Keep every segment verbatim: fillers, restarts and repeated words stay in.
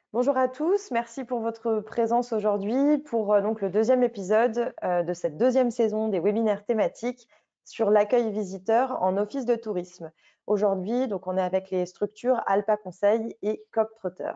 Bonjour à tous, merci pour votre présence aujourd'hui pour euh, donc le deuxième épisode euh, de cette deuxième saison des webinaires thématiques sur l'accueil visiteur en office de tourisme. Aujourd'hui, donc on est avec les structures Alpa Conseil et Coq-Trotter.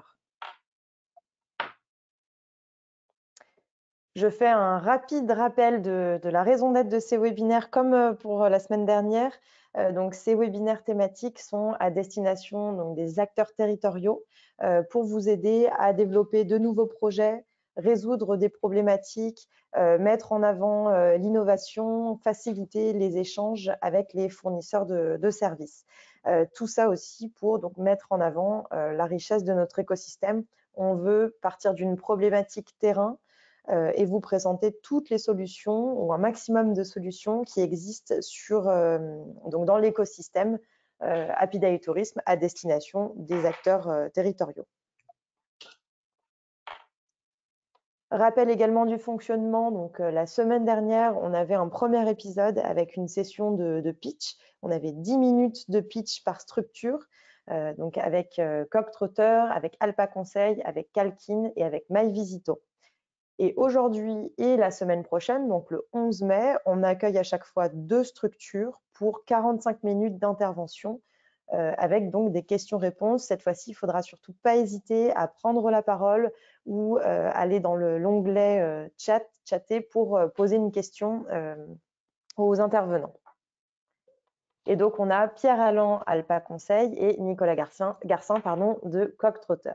Je fais un rapide rappel de, de la raison d'être de ces webinaires comme pour la semaine dernière. Euh, donc, ces webinaires thématiques sont à destination donc, des acteurs territoriaux euh, pour vous aider à développer de nouveaux projets, résoudre des problématiques, euh, mettre en avant euh, l'innovation, faciliter les échanges avec les fournisseurs de, de services. Euh, tout ça aussi pour donc, mettre en avant euh, la richesse de notre écosystème. On veut partir d'une problématique terrain euh, et vous présenter toutes les solutions ou un maximum de solutions qui existent sur, euh, donc dans l'écosystème euh, Happy Day Tourisme à destination des acteurs euh, territoriaux. Rappel également du fonctionnement, donc euh, la semaine dernière, on avait un premier épisode avec une session de, de pitch. On avait dix minutes de pitch par structure, euh, donc avec euh, Coq-Trotter, avec Alpa Conseil, avec Calkin et avec MyVisito. Et aujourd'hui et la semaine prochaine, donc le onze mai, on accueille à chaque fois deux structures pour quarante-cinq minutes d'intervention euh, avec donc des questions-réponses. Cette fois-ci, il ne faudra surtout pas hésiter à prendre la parole ou euh, aller dans l'onglet euh, chat, chatter pour euh, poser une question euh, aux intervenants. Et donc, on a Pierre Allan, Alpa Conseil, et Nicolas Garcin, Garcin pardon, de Coq-Trotter.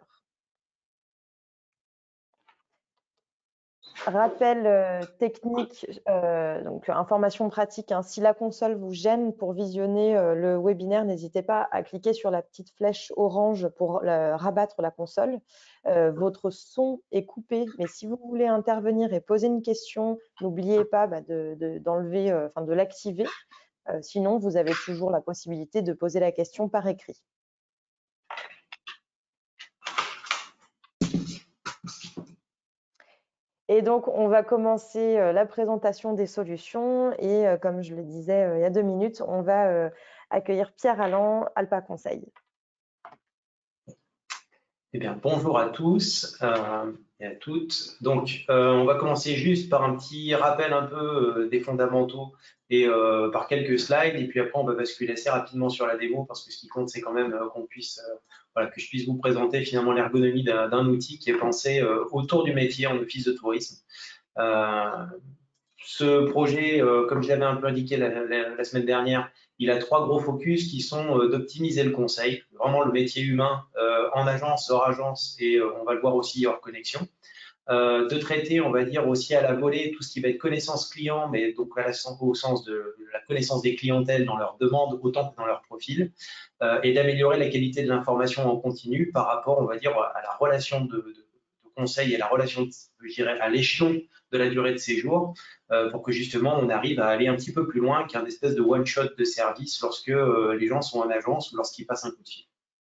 Rappel euh, technique, euh, donc information pratique, hein. Si la console vous gêne pour visionner euh, le webinaire, n'hésitez pas à cliquer sur la petite flèche orange pour la, rabattre la console. Euh, votre son est coupé, mais si vous voulez intervenir et poser une question, n'oubliez pas bah, de, de, d'enlever, euh, enfin de l'activer. Euh, sinon, vous avez toujours la possibilité de poser la question par écrit. Et donc, on va commencer euh, la présentation des solutions et euh, comme je le disais euh, il y a deux minutes, on va euh, accueillir Pierre Allan, Alpa Conseil. Eh bien, bonjour à tous euh, et à toutes. Donc, euh, on va commencer juste par un petit rappel un peu euh, des fondamentaux et euh, par quelques slides. Et puis après, on va basculer assez rapidement sur la démo parce que ce qui compte, c'est quand même euh, qu'on puisse, euh, voilà, que je puisse vous présenter finalement l'ergonomie d'un outil qui est pensé euh, autour du métier en office de tourisme. Euh, ce projet, euh, comme je l'avais un peu indiqué la, la, la semaine dernière, il a trois gros focus qui sont euh, d'optimiser le conseil, vraiment le métier humain euh, en agence, hors agence, et euh, on va le voir aussi hors connexion. Euh, de traiter, on va dire aussi à la volée, tout ce qui va être connaissance client, mais donc à la, au sens de, de la connaissance des clientèles dans leurs demandes autant que dans leur profil, euh, et d'améliorer la qualité de l'information en continu par rapport, on va dire, à la relation de, de, de conseil et la relation, je dirais, à l'échelon de la durée de séjour, euh, pour que justement on arrive à aller un petit peu plus loin qu'un espèce de one-shot de service lorsque euh, les gens sont en agence ou lorsqu'ils passent un coup de fil.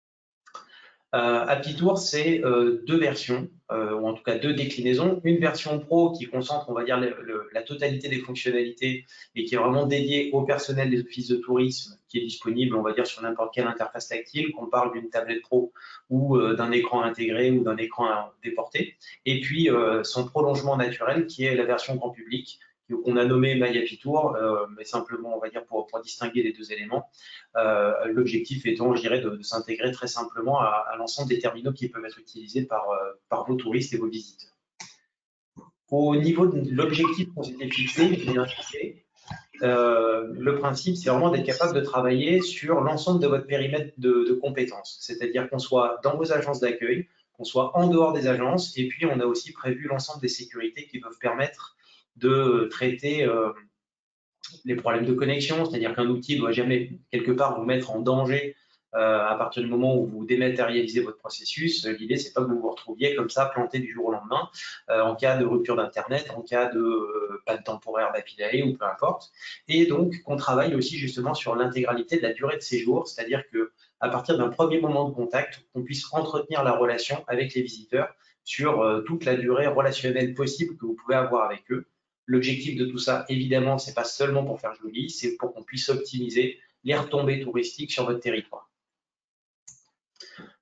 Euh, Happy Tour, c'est euh, deux versions, euh, ou en tout cas deux déclinaisons. Une version pro qui concentre, on va dire, le, le, la totalité des fonctionnalités et qui est vraiment dédiée au personnel des offices de tourisme, qui est disponible, on va dire, sur n'importe quelle interface tactile, qu'on parle d'une tablette pro ou euh, d'un écran intégré ou d'un écran déporté. Et puis, euh, son prolongement naturel, qui est la version grand public, qu'on a nommé My Happy Tour, euh, mais simplement, on va dire, pour, pour distinguer les deux éléments. Euh, L'objectif étant, je dirais, de, de s'intégrer très simplement à, à l'ensemble des terminaux qui peuvent être utilisés par, euh, par vos touristes et vos visiteurs. Au niveau de l'objectif qu'on s'était fixé, bien fixé, euh, le principe, c'est vraiment d'être capable de travailler sur l'ensemble de votre périmètre de, de compétences, c'est-à-dire qu'on soit dans vos agences d'accueil, qu'on soit en dehors des agences, et puis on a aussi prévu l'ensemble des sécurités qui peuvent permettre de traiter euh, les problèmes de connexion, c'est-à-dire qu'un outil ne doit jamais quelque part vous mettre en danger euh, à partir du moment où vous dématérialisez votre processus. L'idée, c'est pas que vous vous retrouviez comme ça planté du jour au lendemain euh, en cas de rupture d'internet, en cas de euh, pas de temporaire d'Happy Day ou peu importe. Et donc qu'on travaille aussi justement sur l'intégralité de la durée de séjour, c'est-à-dire que à partir d'un premier moment de contact, qu'on puisse entretenir la relation avec les visiteurs sur euh, toute la durée relationnelle possible que vous pouvez avoir avec eux. L'objectif de tout ça, évidemment, c'est pas seulement pour faire joli, c'est pour qu'on puisse optimiser les retombées touristiques sur votre territoire.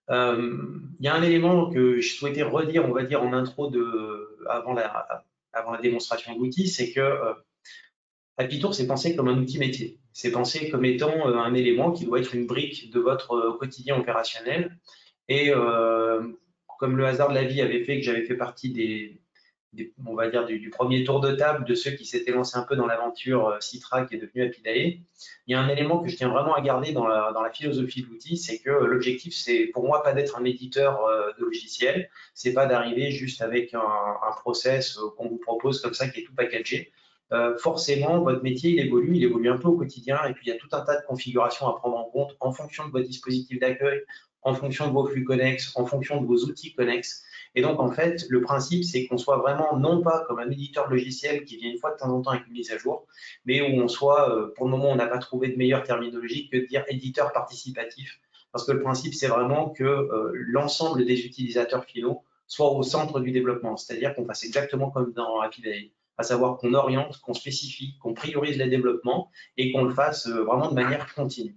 Euh, il y a un élément que je souhaitais redire, on va dire, en intro de, avant, la, avant la démonstration de l'outil, c'est que euh, Apitour, c'est pensé comme un outil métier. C'est pensé comme étant euh, un élément qui doit être une brique de votre euh, quotidien opérationnel. Et euh, comme le hasard de la vie avait fait que j'avais fait partie des, des- on va dire, du, du premier tour de table de ceux qui s'étaient lancés un peu dans l'aventure euh, Citra qui est devenue Apidae, il y a un élément que je tiens vraiment à garder dans la, dans la philosophie de l'outil, c'est que l'objectif, c'est pour moi pas d'être un éditeur euh, de logiciels, c'est pas d'arriver juste avec un, un process euh, qu'on vous propose comme ça qui est tout packagé. Euh, forcément, votre métier, il évolue, il évolue un peu au quotidien, et puis il y a tout un tas de configurations à prendre en compte en fonction de votre dispositif d'accueil, en fonction de vos flux connexes, en fonction de vos outils connexes. Et donc, en fait, le principe, c'est qu'on soit vraiment non pas comme un éditeur logiciel qui vient une fois de temps en temps avec une mise à jour, mais où on soit, euh, pour le moment, on n'a pas trouvé de meilleure terminologie que de dire éditeur participatif. Parce que le principe, c'est vraiment que euh, l'ensemble des utilisateurs finaux soient au centre du développement. C'est-à-dire qu'on fasse exactement comme dans Apidae, à savoir qu'on oriente, qu'on spécifie, qu'on priorise les développements et qu'on le fasse euh, vraiment de manière continue.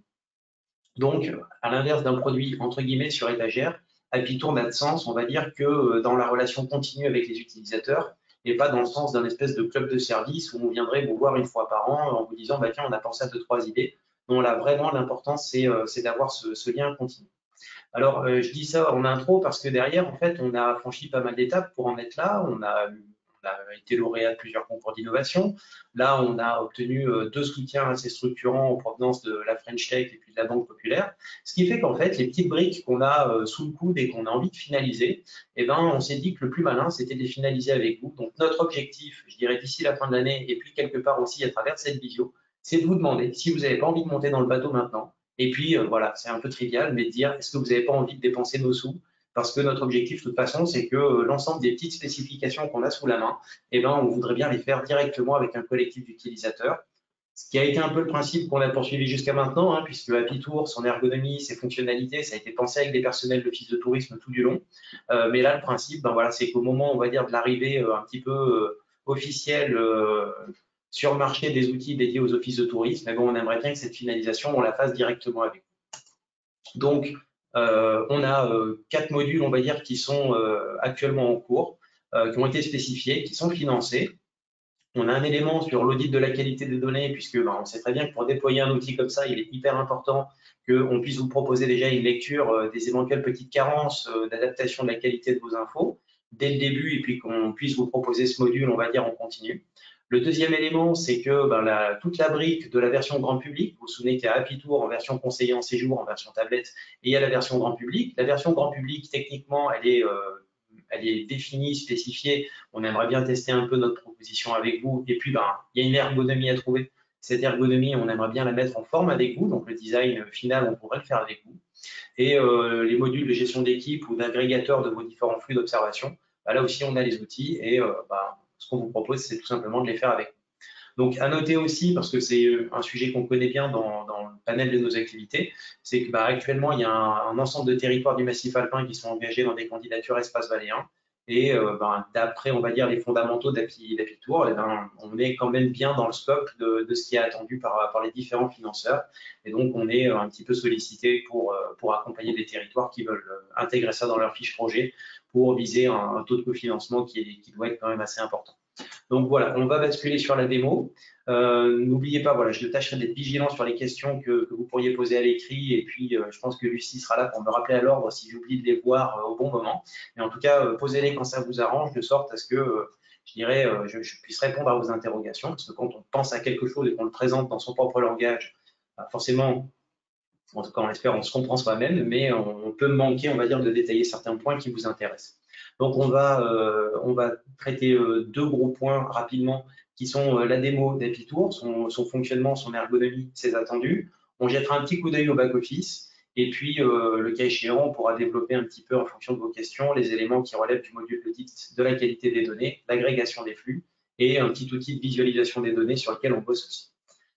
Donc, à l'inverse d'un produit entre guillemets sur étagère, Apitour n'a de sens, on va dire, que euh, dans la relation continue avec les utilisateurs et pas dans le sens d'un espèce de club de service où on viendrait vous voir une fois par an en vous disant bah, tiens, on a pensé à deux, trois idées. Non, là, vraiment, l'important, c'est euh, d'avoir ce, ce, lien continu. Alors, euh, je dis ça en intro parce que derrière, en fait, on a franchi pas mal d'étapes pour en être là. On a, on a été lauréat de plusieurs concours d'innovation. Là, on a obtenu euh, deux soutiens assez structurants en provenance de la French Tech et puis de la Banque Populaire. Ce qui fait qu'en fait, les petites briques qu'on a euh, sous le coude et qu'on a envie de finaliser, eh ben, on s'est dit que le plus malin, c'était de les finaliser avec vous. Donc, notre objectif, je dirais d'ici la fin de l'année et puis quelque part aussi à travers cette vidéo, c'est de vous demander si vous n'avez pas envie de monter dans le bateau maintenant. Et puis, euh, voilà, c'est un peu trivial, mais de dire, est-ce que vous n'avez pas envie de dépenser nos sous? Parce que notre objectif, de toute façon, c'est que euh, l'ensemble des petites spécifications qu'on a sous la main, eh ben, on voudrait bien les faire directement avec un collectif d'utilisateurs. Ce qui a été un peu le principe qu'on a poursuivi jusqu'à maintenant, hein, puisque Apitour, son ergonomie, ses fonctionnalités, ça a été pensé avec des personnels d'office de tourisme tout du long. Euh, mais là, le principe, ben voilà, c'est qu'au moment, on va dire, de l'arrivée euh, un petit peu euh, officielle euh, sur le marché des outils dédiés aux offices de tourisme, mais bon, on aimerait bien que cette finalisation, on la fasse directement avec vous. Donc, euh, on a euh, quatre modules, on va dire, qui sont euh, actuellement en cours, euh, qui ont été spécifiés, qui sont financés. On a un élément sur l'audit de la qualité des données, puisque ben, on sait très bien que pour déployer un outil comme ça, il est hyper important qu'on puisse vous proposer déjà une lecture euh, des éventuelles petites carences euh, d'adaptation de la qualité de vos infos dès le début, et puis qu'on puisse vous proposer ce module, on va dire, en continu. Le deuxième élément, c'est que ben, la, toute la brique de la version grand public, vous vous souvenez qu'il y a Apitour en version conseiller en séjour, en version tablette, et il y a la version grand public. La version grand public, techniquement, elle est, euh, elle est définie, spécifiée. On aimerait bien tester un peu notre proposition avec vous. Et puis, ben, il y a une ergonomie à trouver. Cette ergonomie, on aimerait bien la mettre en forme avec vous. Donc, le design final, on pourrait le faire avec vous. Et euh, les modules de gestion d'équipe ou d'agrégateur de vos différents flux d'observation, ben, là aussi, on a les outils. Et euh, ben, ce qu'on vous propose, c'est tout simplement de les faire avec vous. Donc, à noter aussi, parce que c'est un sujet qu'on connaît bien dans, dans, le panel de nos activités, c'est que bah, actuellement, il y a un, un, ensemble de territoires du massif alpin qui sont engagés dans des candidatures espace valéen. Et euh, bah, d'après, on va dire, les fondamentaux d'Apitour, eh ben, on est quand même bien dans le scope de, de ce qui est attendu par, par, les différents financeurs. Et donc, on est un petit peu sollicité pour, pour accompagner des territoires qui veulent intégrer ça dans leur fiche projet pour viser un, un taux de cofinancement qui, est, qui doit être quand même assez important. Donc voilà, on va basculer sur la démo. Euh, N'oubliez pas, voilà, je tâcherai d'être vigilant sur les questions que, que vous pourriez poser à l'écrit. Et puis, euh, je pense que Lucie sera là pour me rappeler à l'ordre si j'oublie de les voir euh, au bon moment. Mais en tout cas, euh, posez-les quand ça vous arrange, de sorte à ce que, euh, je dirais, euh, je, je, puisse répondre à vos interrogations. Parce que quand on pense à quelque chose et qu'on le présente dans son propre langage, bah forcément, en tout cas, on l'espère, on se comprend soi-même, mais on, on peut manquer, on va dire, de détailler certains points qui vous intéressent. Donc, on va, euh, on va traiter euh, deux gros points rapidement qui sont euh, la démo d'Apitour, son, son fonctionnement, son ergonomie, ses attendus. On jettera un petit coup d'œil au back-office et puis, euh, le cas échéant, on pourra développer un petit peu en fonction de vos questions les éléments qui relèvent du module d'audit de la qualité des données, l'agrégation des flux et un petit outil de visualisation des données sur lequel on bosse aussi.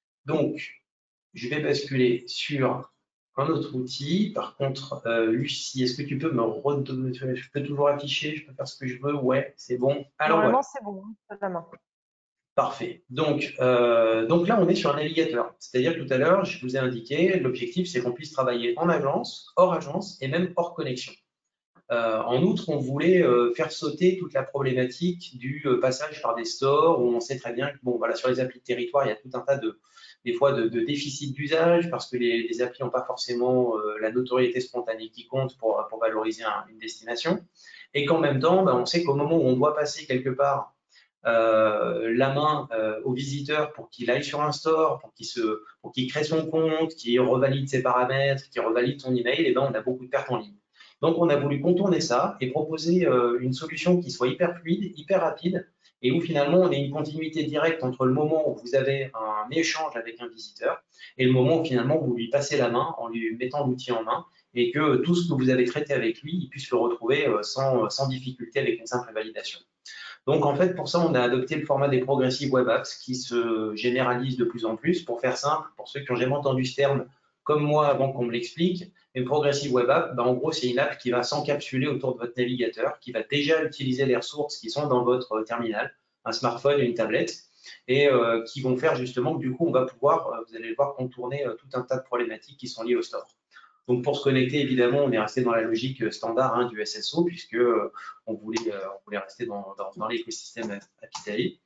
Donc, je vais basculer sur un autre outil. Par contre, euh, Lucie, est-ce que tu peux me redonner, je peux toujours afficher, je peux faire ce que je veux, ouais, c'est bon. Alors Normalement, voilà. c'est bon, hein, la main. Parfait. Donc, euh, donc là, on est sur un navigateur. C'est-à-dire que tout à l'heure, je vous ai indiqué, l'objectif, c'est qu'on puisse travailler en agence, hors agence et même hors connexion. Euh, en outre, on voulait euh, faire sauter toute la problématique du euh, passage par des stores où on sait très bien que bon, voilà, sur les applis de territoire, il y a tout un tas de, des fois de, de déficits d'usage parce que les, les applis n'ont pas forcément euh, la notoriété spontanée qui compte pour, pour valoriser un, une destination. Et qu'en même temps, ben, on sait qu'au moment où on doit passer quelque part euh, la main euh, au visiteur pour qu'il aille sur un store, pour qu'il se, pour qu'il crée son compte, qu'il revalide ses paramètres, qu'il revalide son email, et ben on a beaucoup de pertes en ligne. Donc on a voulu contourner ça et proposer euh, une solution qui soit hyper fluide, hyper rapide, et où finalement on ait une continuité directe entre le moment où vous avez un échange avec un visiteur et le moment où finalement vous lui passez la main en lui mettant l'outil en main et que tout ce que vous avez traité avec lui, il puisse le retrouver euh, sans, sans difficulté avec une simple validation. Donc, en fait, pour ça, on a adopté le format des Progressive Web Apps qui se généralise de plus en plus. Pour faire simple, pour ceux qui n'ont jamais entendu ce terme, comme moi avant qu'on me l'explique, une Progressive Web App, bah, en gros, c'est une app qui va s'encapsuler autour de votre navigateur, qui va déjà utiliser les ressources qui sont dans votre terminal, un smartphone et une tablette, et euh, qui vont faire justement que du coup, on va pouvoir, euh, vous allez le voir, contourner euh, tout un tas de problématiques qui sont liées au store. Donc pour se connecter, évidemment, on est resté dans la logique standard hein, du S S O, puisque euh, on, voulait, euh, on voulait rester dans, dans, dans l'écosystème Apitae.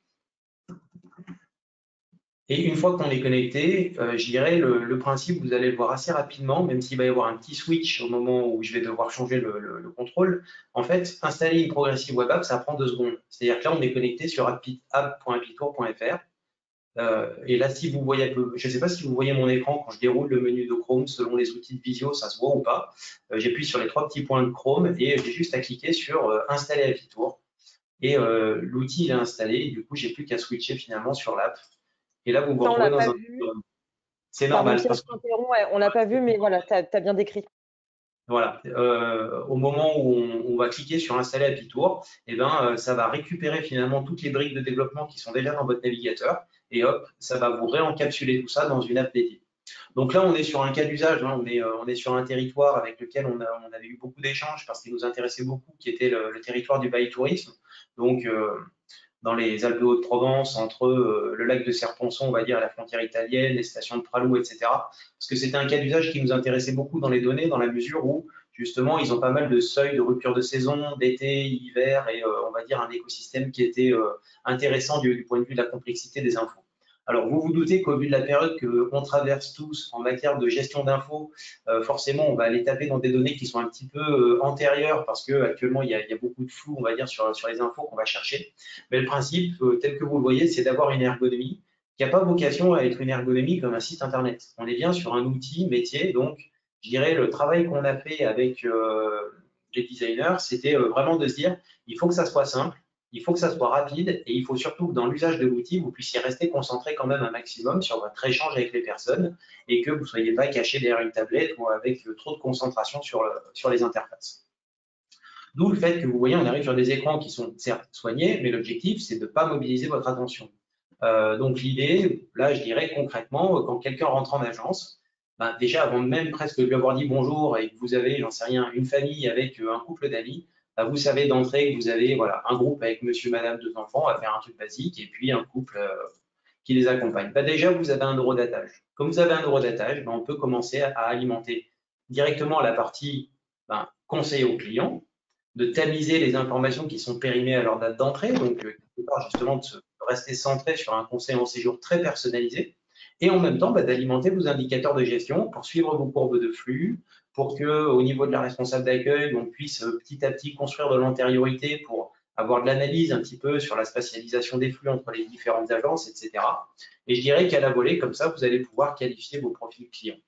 Et une fois qu'on est connecté, euh, je dirais le, le principe, vous allez le voir assez rapidement, même s'il va y avoir un petit switch au moment où je vais devoir changer le, le, le contrôle. En fait, installer une Progressive Web App, ça prend deux secondes. C'est-à-dire que là, on est connecté sur app point apitour point F R. Euh, et là, si vous voyez, je ne sais pas si vous voyez mon écran quand je déroule le menu de Chrome selon les outils de Visio, ça se voit ou pas. Euh, J'appuie sur les trois petits points de Chrome et j'ai juste à cliquer sur euh, Installer Apitour. Et euh, l'outil est installé. Et du coup, j'ai plus qu'à switcher finalement sur l'app. Et là, vous vous Ça, on retrouvez l'a dans pas un. vu. C'est Pardon, normal Pierre, parce je que t'interromps. Ouais, on l'a pas vu, mais voilà, tu as bien décrit. voilà, euh, au moment où on, on, va cliquer sur Installer Apitour, eh ben, euh, ça va récupérer finalement toutes les briques de développement qui sont déjà dans votre navigateur. Et hop, ça va vous réencapsuler tout ça dans une app dédiée. Donc là, on est sur un cas d'usage, hein, on, est, euh, on est sur un territoire avec lequel on, a, on avait eu beaucoup d'échanges parce qu'il nous intéressait beaucoup, qui était le, le territoire du bail tourisme. Donc, euh, dans les Alpes de Haute-Provence, entre euh, le lac de Serponçon, on va dire, à la frontière italienne, les stations de Pralou, et cetera. Parce que c'était un cas d'usage qui nous intéressait beaucoup dans les données, dans la mesure où, justement, ils ont pas mal de seuils de rupture de saison, d'été, hiver, et euh, on va dire un écosystème qui était euh, intéressant du, du point de vue de la complexité des infos. Alors, vous vous doutez qu'au vu de la période qu'on traverse tous en matière de gestion d'infos, euh, forcément, on va aller taper dans des données qui sont un petit peu euh, antérieures parce qu'actuellement, il, il y a beaucoup de flou, on va dire, sur, sur les infos qu'on va chercher. Mais le principe, euh, tel que vous le voyez, c'est d'avoir une ergonomie qui n'a pas vocation à être une ergonomie comme un site Internet. On est bien sur un outil métier, donc je dirais le travail qu'on a fait avec euh, les designers, c'était euh, vraiment de se dire, il faut que ça soit simple, il faut que ça soit rapide et il faut surtout que dans l'usage de l'outil, vous puissiez rester concentré quand même un maximum sur votre échange avec les personnes et que vous ne soyez pas caché derrière une tablette ou avec trop de concentration sur, le, sur les interfaces. D'où le fait que vous voyez, on arrive sur des écrans qui sont certes soignés, mais l'objectif, c'est de ne pas mobiliser votre attention. Euh, donc l'idée, là, je dirais concrètement, quand quelqu'un rentre en agence, ben, déjà avant même presque de lui avoir dit bonjour et que vous avez, j'en sais rien, une famille avec un couple d'amis, ben, vous savez d'entrée que vous avez voilà, un groupe avec monsieur, madame, deux enfants à faire un truc basique et puis un couple euh, qui les accompagne. Ben, déjà, vous avez un euro d'attache. Comme vous avez un euro d'attache, ben, on peut commencer à, à alimenter directement la partie ben, conseil aux clients, de tamiser les informations qui sont périmées à leur date d'entrée, donc euh, quelque part justement de, se, de rester centré sur un conseil en séjour très personnalisé, et en même temps bah, d'alimenter vos indicateurs de gestion pour suivre vos courbes de flux, pour que au niveau de la responsable d'accueil, on puisse euh, petit à petit construire de l'antériorité pour avoir de l'analyse un petit peu sur la spatialisation des flux entre les différentes agences, et cetera. Et je dirais qu'à la volée, comme ça, vous allez pouvoir qualifier vos profils clients.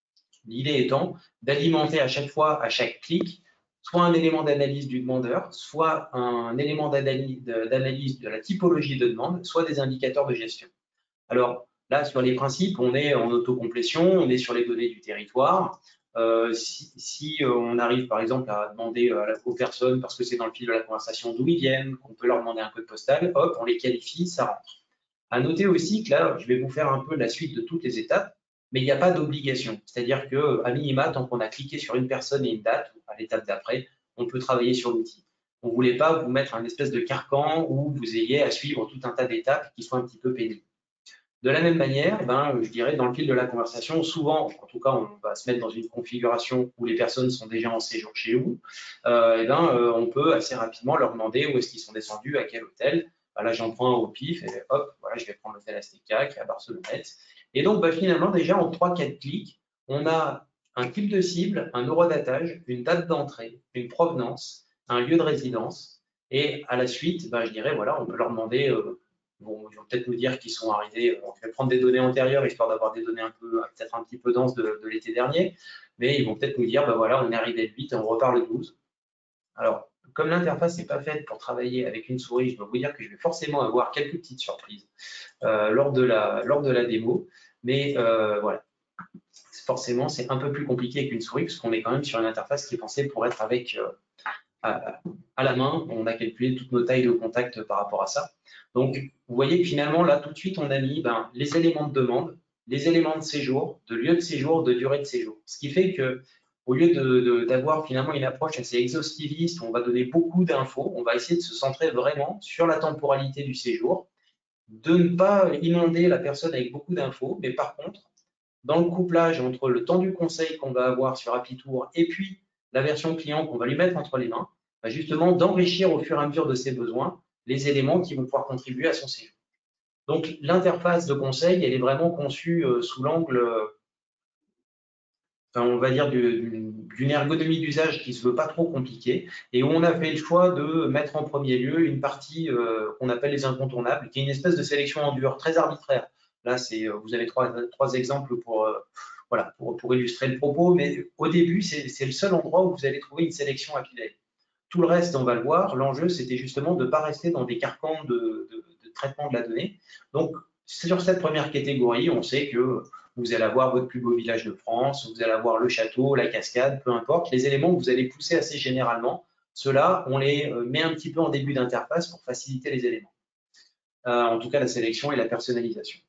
L'idée étant d'alimenter à chaque fois, à chaque clic, soit un élément d'analyse du demandeur, soit un élément d'analyse de la typologie de demande, soit des indicateurs de gestion. Alors là, sur les principes, on est en autocomplétion, on est sur les données du territoire. Euh, si, si euh, on arrive par exemple à demander à la, aux personnes, parce que c'est dans le fil de la conversation d'où ils viennent, qu'on peut leur demander un code postal, hop, on les qualifie, ça rentre. À noter aussi que là, je vais vous faire un peu la suite de toutes les étapes, mais il n'y a pas d'obligation. C'est-à-dire qu'à minima, tant qu'on a cliqué sur une personne et une date, à l'étape d'après, on peut travailler sur l'outil. On ne voulait pas vous mettre un espèce de carcan où vous ayez à suivre tout un tas d'étapes qui soient un petit peu pénibles. De la même manière, ben, je dirais, dans le fil de la conversation, souvent, en tout cas, on va se mettre dans une configuration où les personnes sont déjà en séjour chez vous, euh, et ben, euh, on peut assez rapidement leur demander où est-ce qu'ils sont descendus, à quel hôtel. Ben là, j'en prends un au pif, et hop, voilà, je vais prendre l'hôtel Azteca qui est à Barcelonnette. Et donc, ben, finalement, déjà, en trois quatre clics, on a un type de cible, un eurodatage, une date d'entrée, une provenance, un lieu de résidence, et à la suite, ben, je dirais, voilà, on peut leur demander... Euh, Bon, ils vont peut-être nous dire qu'ils sont arrivés. On va prendre des données antérieures histoire d'avoir des données un peu, peut-être un petit peu denses de, de l'été dernier, mais ils vont peut-être nous dire, ben voilà, on est arrivé le huit et on repart le douze. Alors, comme l'interface n'est pas faite pour travailler avec une souris, je dois vous dire que je vais forcément avoir quelques petites surprises euh, lors, de la, lors de la démo, mais euh, voilà. Forcément, c'est un peu plus compliqué qu'une souris, puisqu'on est quand même sur une interface qui est pensée pour être avec euh, à, à la main. On a calculé toutes nos tailles de contact par rapport à ça. Donc, vous voyez que finalement, là, tout de suite, on a mis ben, les éléments de demande, les éléments de séjour, de lieu de séjour, de durée de séjour. Ce qui fait que, au lieu d'avoir finalement une approche assez exhaustiviste, où on va donner beaucoup d'infos, on va essayer de se centrer vraiment sur la temporalité du séjour, de ne pas inonder la personne avec beaucoup d'infos, mais par contre, dans le couplage entre le temps du conseil qu'on va avoir sur AppyTour et puis la version client qu'on va lui mettre entre les mains, bah justement d'enrichir au fur et à mesure de ses besoins les éléments qui vont pouvoir contribuer à son séjour. Donc l'interface de conseil, elle est vraiment conçue euh, sous l'angle, euh, enfin, on va dire, d'une ergonomie d'usage qui ne se veut pas trop compliquée et où on a fait le choix de mettre en premier lieu une partie euh, qu'on appelle les incontournables, qui est une espèce de sélection en dur très arbitraire. Là, c'est, vous avez trois, trois exemples pour, euh, voilà, pour, pour, illustrer le propos, mais au début, c'est le seul endroit où vous allez trouver une sélection à piler. Tout le reste, on va le voir. L'enjeu, c'était justement de ne pas rester dans des carcans de, de, de traitement de la donnée. Donc, sur cette première catégorie, on sait que vous allez avoir votre plus beau village de France, vous allez avoir le château, la cascade, peu importe. Les éléments que vous allez pousser assez généralement, ceux-là, on les met un petit peu en début d'interface pour faciliter les éléments. Euh, en tout cas, la sélection et la personnalisation.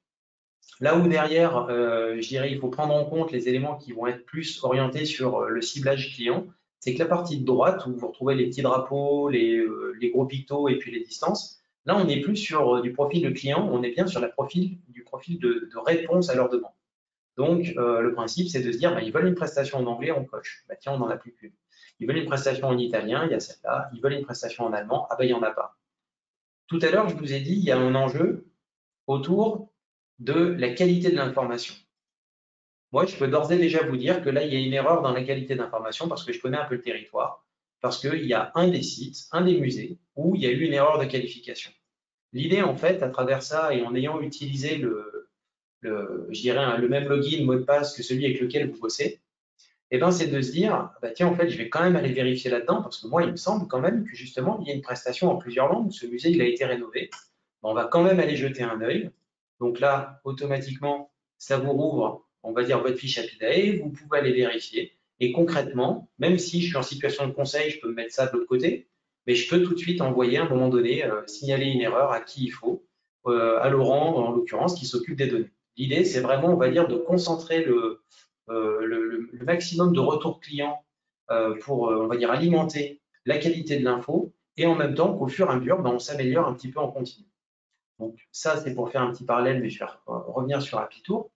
Là où derrière, euh, je dirais, il faut prendre en compte les éléments qui vont être plus orientés sur le ciblage client, c'est que la partie de droite, où vous retrouvez les petits drapeaux, les, euh, les gros pictos et puis les distances, là, on n'est plus sur euh, du profil de client, on est bien sur la profil, du profil de, de réponse à leur demande. Donc, euh, le principe, c'est de se dire, bah, ils veulent une prestation en anglais, on coche. Bah, tiens, on n'en a plus qu'une. Ils veulent une prestation en italien, il y a celle-là. Ils veulent une prestation en allemand, ah ben, il n'y en a pas. Tout à l'heure, je vous ai dit, il y a un enjeu autour de la qualité de l'information. Moi, je peux d'ores et déjà vous dire que là, il y a une erreur dans la qualité d'information parce que je connais un peu le territoire, parce qu'il y a un des sites, un des musées, où il y a eu une erreur de qualification. L'idée, en fait, à travers ça, et en ayant utilisé le, le, je dirais, le même login, mot de passe que celui avec lequel vous bossez, eh ben, c'est de se dire, bah, tiens, en fait, je vais quand même aller vérifier là-dedans, parce que moi, il me semble quand même que justement, il y a une prestation en plusieurs langues, ce musée, il a été rénové. On va quand même aller jeter un œil. Donc là, automatiquement, ça vous rouvre, on va dire, votre fiche Apidae, vous pouvez aller vérifier. Et concrètement, même si je suis en situation de conseil, je peux me mettre ça de l'autre côté, mais je peux tout de suite envoyer à un moment donné, euh, signaler une erreur à qui il faut, euh, à Laurent en l'occurrence, qui s'occupe des données. L'idée, c'est vraiment, on va dire, de concentrer le, euh, le, le maximum de retours clients euh, pour, euh, on va dire, alimenter la qualité de l'info et en même temps qu'au fur et à mesure, ben, on s'améliore un petit peu en continu. Donc ça, c'est pour faire un petit parallèle, mais je vais revenir sur AppyTour.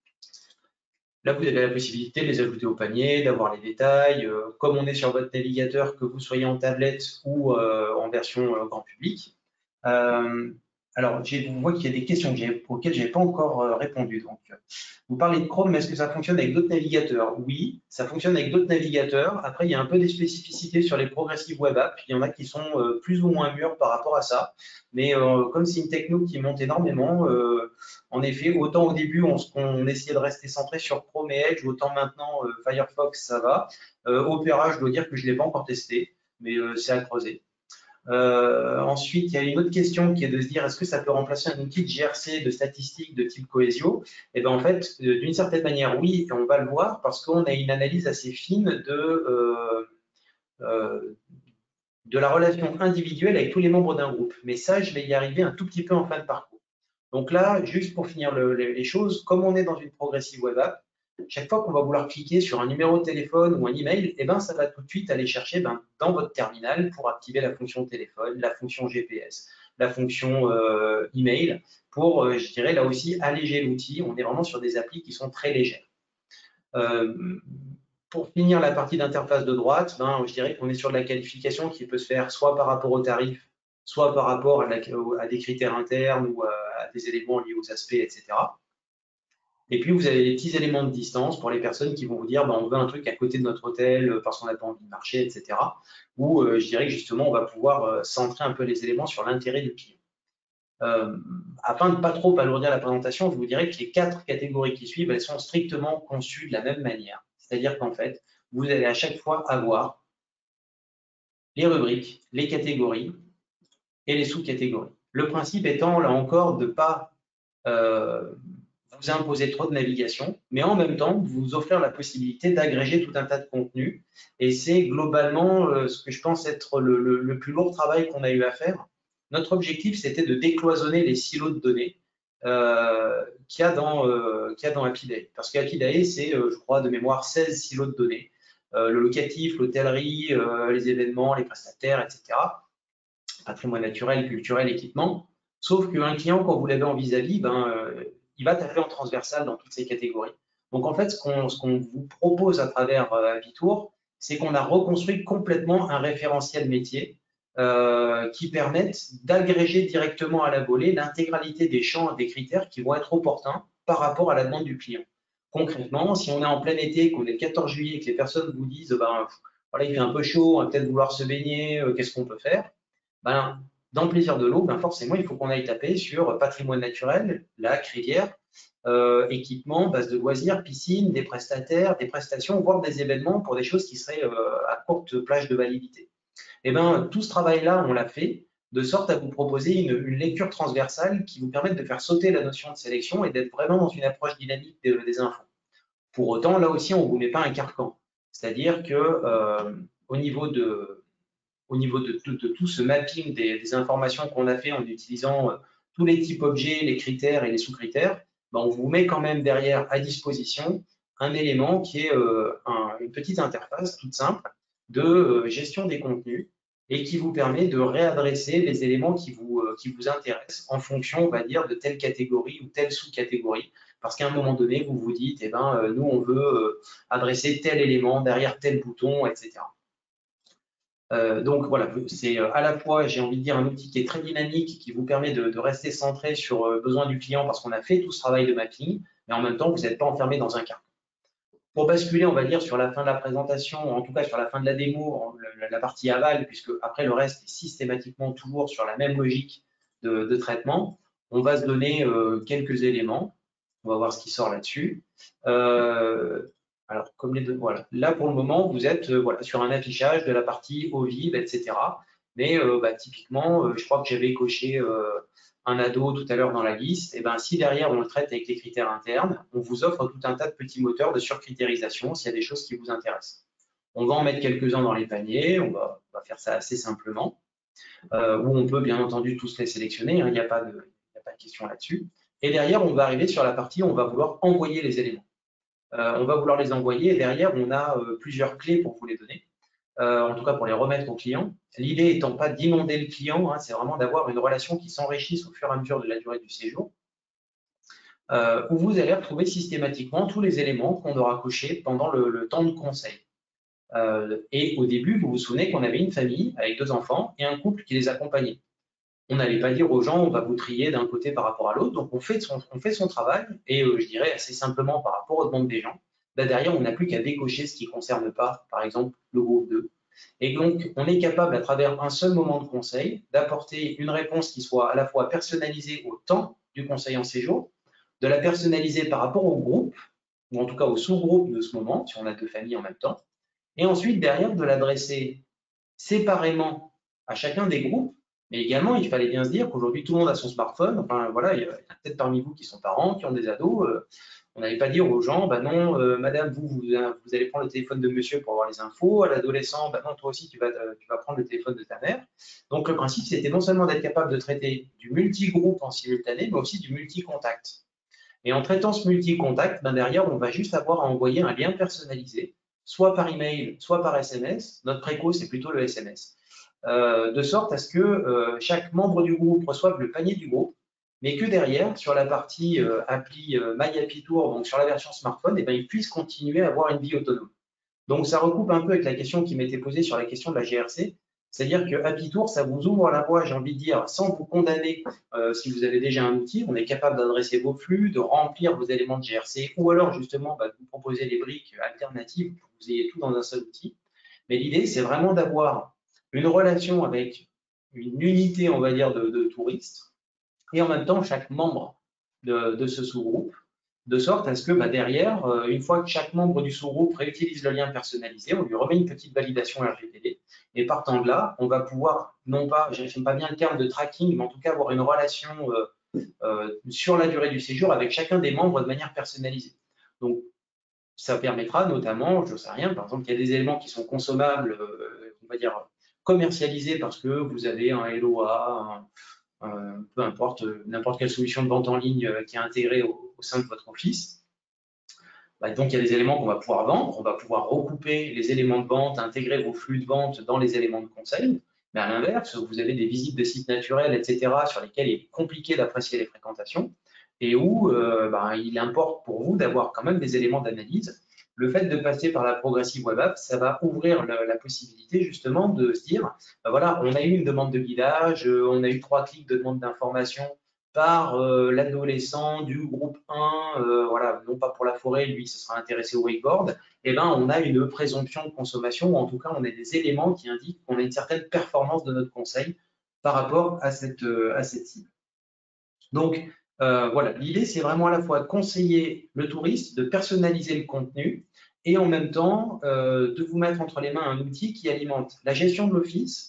Là, vous avez la possibilité de les ajouter au panier, d'avoir les détails. Euh, comme on est sur votre navigateur, que vous soyez en tablette ou euh, en version euh, grand public. Euh, alors, je vois qu'il y a des questions auxquelles je n'ai pas encore euh, répondu. Donc, vous parlez de Chrome, mais est-ce que ça fonctionne avec d'autres navigateurs? Oui, ça fonctionne avec d'autres navigateurs. Après, il y a un peu des spécificités sur les progressives web apps. Il y en a qui sont euh, plus ou moins mûrs par rapport à ça. Mais euh, comme c'est une techno qui monte énormément, euh, en effet, autant au début, on, on essayait de rester centré sur Chrome et Edge, autant maintenant, euh, Firefox, ça va. Euh, Opera, je dois dire que je ne l'ai pas encore testé, mais euh, c'est à creuser. Euh, ensuite, il y a une autre question qui est de se dire est-ce que ça peut remplacer un outil de G R C de statistiques de type Cohesio? Et bien en fait, d'une certaine manière, oui, et on va le voir parce qu'on a une analyse assez fine de, euh, euh, de la relation individuelle avec tous les membres d'un groupe. Mais ça, je vais y arriver un tout petit peu en fin de parcours. Donc là, juste pour finir le, les choses, comme on est dans une progressive web app, chaque fois qu'on va vouloir cliquer sur un numéro de téléphone ou un email, eh ben, ça va tout de suite aller chercher ben, dans votre terminal pour activer la fonction téléphone, la fonction G P S, la fonction euh, email, pour, euh, je dirais, là aussi, alléger l'outil. On est vraiment sur des applis qui sont très légères. Euh, pour finir la partie d'interface de droite, ben, je dirais qu'on est sur de la qualification qui peut se faire soit par rapport au tarif, soit par rapport à, la, à des critères internes ou à, à des éléments liés aux aspects, et cetera. Et puis, vous avez des petits éléments de distance pour les personnes qui vont vous dire, ben, on veut un truc à côté de notre hôtel parce qu'on n'a pas envie de marcher, et cetera. Ou euh, je dirais que justement, on va pouvoir euh, centrer un peu les éléments sur l'intérêt du client. Euh, afin de ne pas trop alourdir la présentation, je vous dirais que les quatre catégories qui suivent, elles sont strictement conçues de la même manière. C'est-à-dire qu'en fait, vous allez à chaque fois avoir les rubriques, les catégories et les sous-catégories. Le principe étant, là encore, de ne pas euh, vous imposer trop de navigation, mais en même temps, vous offrir la possibilité d'agréger tout un tas de contenus. Et c'est globalement euh, ce que je pense être le, le, le plus lourd travail qu'on a eu à faire. Notre objectif, c'était de décloisonner les silos de données euh, qu'il y a dans, euh, qu'il y a dans Apidae. Parce qu'Apidae, c'est, euh, je crois, de mémoire, seize silos de données. Euh, le locatif, l'hôtellerie, euh, les événements, les prestataires, et cetera. Patrimoine naturel, culturel, équipement. Sauf qu'un client, quand vous l'avez en vis-à-vis, ben, euh, il va taper en transversal dans toutes ces catégories. Donc, en fait, ce qu'on qu'on vous propose à travers euh, Avitour, c'est qu'on a reconstruit complètement un référentiel métier euh, qui permette d'agréger directement à la volée l'intégralité des champs et des critères qui vont être opportuns par rapport à la demande du client. Concrètement, si on est en plein été, qu'on est le quatorze juillet, que les personnes vous disent ben, voilà, il fait un peu chaud, on va peut-être vouloir se baigner, euh, qu'est-ce qu'on peut faire? Ben, dans le plaisir de l'eau, ben forcément, il faut qu'on aille taper sur patrimoine naturel, lac, rivière, euh, équipement, base de loisirs, piscine, des prestataires, des prestations, voire des événements pour des choses qui seraient euh, à courte plage de validité. Et ben, tout ce travail-là, on l'a fait de sorte à vous proposer une, une, lecture transversale qui vous permette de faire sauter la notion de sélection et d'être vraiment dans une approche dynamique des, des infos. Pour autant, là aussi, on ne vous met pas un carcan. C'est-à-dire que euh, au niveau de au niveau de, de, de, tout ce mapping des, des informations qu'on a fait en utilisant euh, tous les types objets, les critères et les sous-critères, ben, on vous met quand même derrière à disposition un élément qui est euh, un, une petite interface toute simple de euh, gestion des contenus et qui vous permet de réadresser les éléments qui vous, euh, qui vous intéressent en fonction, on va dire, de telle catégorie ou telle sous-catégorie. Parce qu'à un moment donné, vous vous dites, eh ben, euh, nous, on veut euh, adresser tel élément derrière tel bouton, et cetera. Euh, donc voilà, c'est à la fois, j'ai envie de dire, un outil qui est très dynamique, qui vous permet de, de rester centré sur le besoin du client parce qu'on a fait tout ce travail de mapping, mais en même temps, vous n'êtes pas enfermé dans un carton. Pour basculer, on va dire, sur la fin de la présentation, en tout cas sur la fin de la démo, la, la partie aval, puisque après le reste est systématiquement toujours sur la même logique de, de traitement, on va se donner euh, quelques éléments. On va voir ce qui sort là-dessus. Euh, alors, comme les deux, voilà. Là, pour le moment, vous êtes euh, voilà, sur un affichage de la partie eau vive, et cetera. Mais euh, bah, typiquement, euh, je crois que j'avais coché euh, un ado tout à l'heure dans la liste. Et ben, si derrière, on le traite avec les critères internes, on vous offre tout un tas de petits moteurs de surcritérisation s'il y a des choses qui vous intéressent. On va en mettre quelques-uns dans les paniers. On va, on va faire ça assez simplement. Euh, où on peut, bien entendu, tous les sélectionner. Hein, il n'y a, a pas de question là-dessus. Et derrière, on va arriver sur la partie où on va vouloir envoyer les éléments. Euh, on va vouloir les envoyer et derrière, on a euh, plusieurs clés pour vous les donner, euh, en tout cas pour les remettre au client. L'idée étant pas d'inonder le client, hein, c'est vraiment d'avoir une relation qui s'enrichisse au fur et à mesure de la durée du séjour, euh, où vous allez retrouver systématiquement tous les éléments qu'on aura cochés pendant le, le temps de conseil. Euh, et au début, vous vous souvenez qu'on avait une famille avec deux enfants et un couple qui les accompagnait. On n'allait pas dire aux gens, on va vous trier d'un côté par rapport à l'autre. Donc, on fait son, on fait son travail et euh, je dirais assez simplement par rapport aux demandes des gens. Là, derrière, on n'a plus qu'à décocher ce qui ne concerne pas, par exemple, le groupe deux. Et donc, on est capable, à travers un seul moment de conseil, d'apporter une réponse qui soit à la fois personnalisée au temps du conseil en séjour, de la personnaliser par rapport au groupe, ou en tout cas au sous-groupe de ce moment, si on a deux familles en même temps, et ensuite, derrière, de l'adresser séparément à chacun des groupes. Mais également, il fallait bien se dire qu'aujourd'hui, tout le monde a son smartphone. Enfin, voilà, il y a peut-être parmi vous qui sont parents, qui ont des ados. Euh, on n'allait pas dire aux gens, bah non, euh, madame, vous, vous, vous, allez prendre le téléphone de monsieur pour avoir les infos. À l'adolescent, bah non, toi aussi, tu vas, tu vas prendre le téléphone de ta mère. Donc, le principe, c'était non seulement d'être capable de traiter du multigroupe en simultané, mais aussi du multi-contact. Et en traitant ce multi-contact, ben derrière, on va juste avoir à envoyer un lien personnalisé, soit par email, soit par S M S. Notre préco, c'est plutôt le S M S. Euh, de sorte à ce que euh, chaque membre du groupe reçoive le panier du groupe, mais que derrière, sur la partie euh, appli euh, MyHappyTour, donc sur la version smartphone, eh ben, il puisse continuer à avoir une vie autonome. Donc, ça recoupe un peu avec la question qui m'était posée sur la question de la G R C, c'est-à-dire que HappyTour, ça vous ouvre la voie, j'ai envie de dire, sans vous condamner euh, si vous avez déjà un outil. On est capable d'adresser vos flux, de remplir vos éléments de G R C, ou alors justement bah, de vous proposer des briques alternatives pour que vous ayez tout dans un seul outil. Mais l'idée, c'est vraiment d'avoir une relation avec une unité, on va dire, de, de touristes, et en même temps, chaque membre de, de ce sous-groupe, de sorte à ce que bah, derrière, euh, une fois que chaque membre du sous-groupe réutilise le lien personnalisé, on lui remet une petite validation R G P D, et partant de là, on va pouvoir, non pas, je n'aime pas bien le terme de tracking, mais en tout cas avoir une relation euh, euh, sur la durée du séjour avec chacun des membres de manière personnalisée. Donc, ça permettra notamment, je ne sais rien, par exemple, il y a des éléments qui sont consommables, euh, on va dire commercialisés parce que vous avez un L O A, un, un, peu importe, n'importe quelle solution de vente en ligne qui est intégrée au, au sein de votre office. Bah, donc, il y a des éléments qu'on va pouvoir vendre, on va pouvoir recouper les éléments de vente, intégrer vos flux de vente dans les éléments de conseil. Mais à l'inverse, vous avez des visites de sites naturels, et cetera, sur lesquels il est compliqué d'apprécier les fréquentations et où euh, bah, il importe pour vous d'avoir quand même des éléments d'analyse. Le fait de passer par la Progressive Web App, ça va ouvrir le, la possibilité justement de se dire, bah, voilà, on a eu une demande de guidage, euh, on a eu trois clics de demande d'information par euh, l'adolescent du groupe un, euh, voilà, non pas pour la forêt, lui, ce sera intéressé au wakeboard, et eh ben, on a une présomption de consommation, ou en tout cas, on a des éléments qui indiquent qu'on a une certaine performance de notre conseil par rapport à cette, euh, à cette cible. Donc, euh, voilà, l'idée, c'est vraiment à la fois de conseiller le touriste, de personnaliser le contenu, et en même temps, euh, de vous mettre entre les mains un outil qui alimente la gestion de l'office,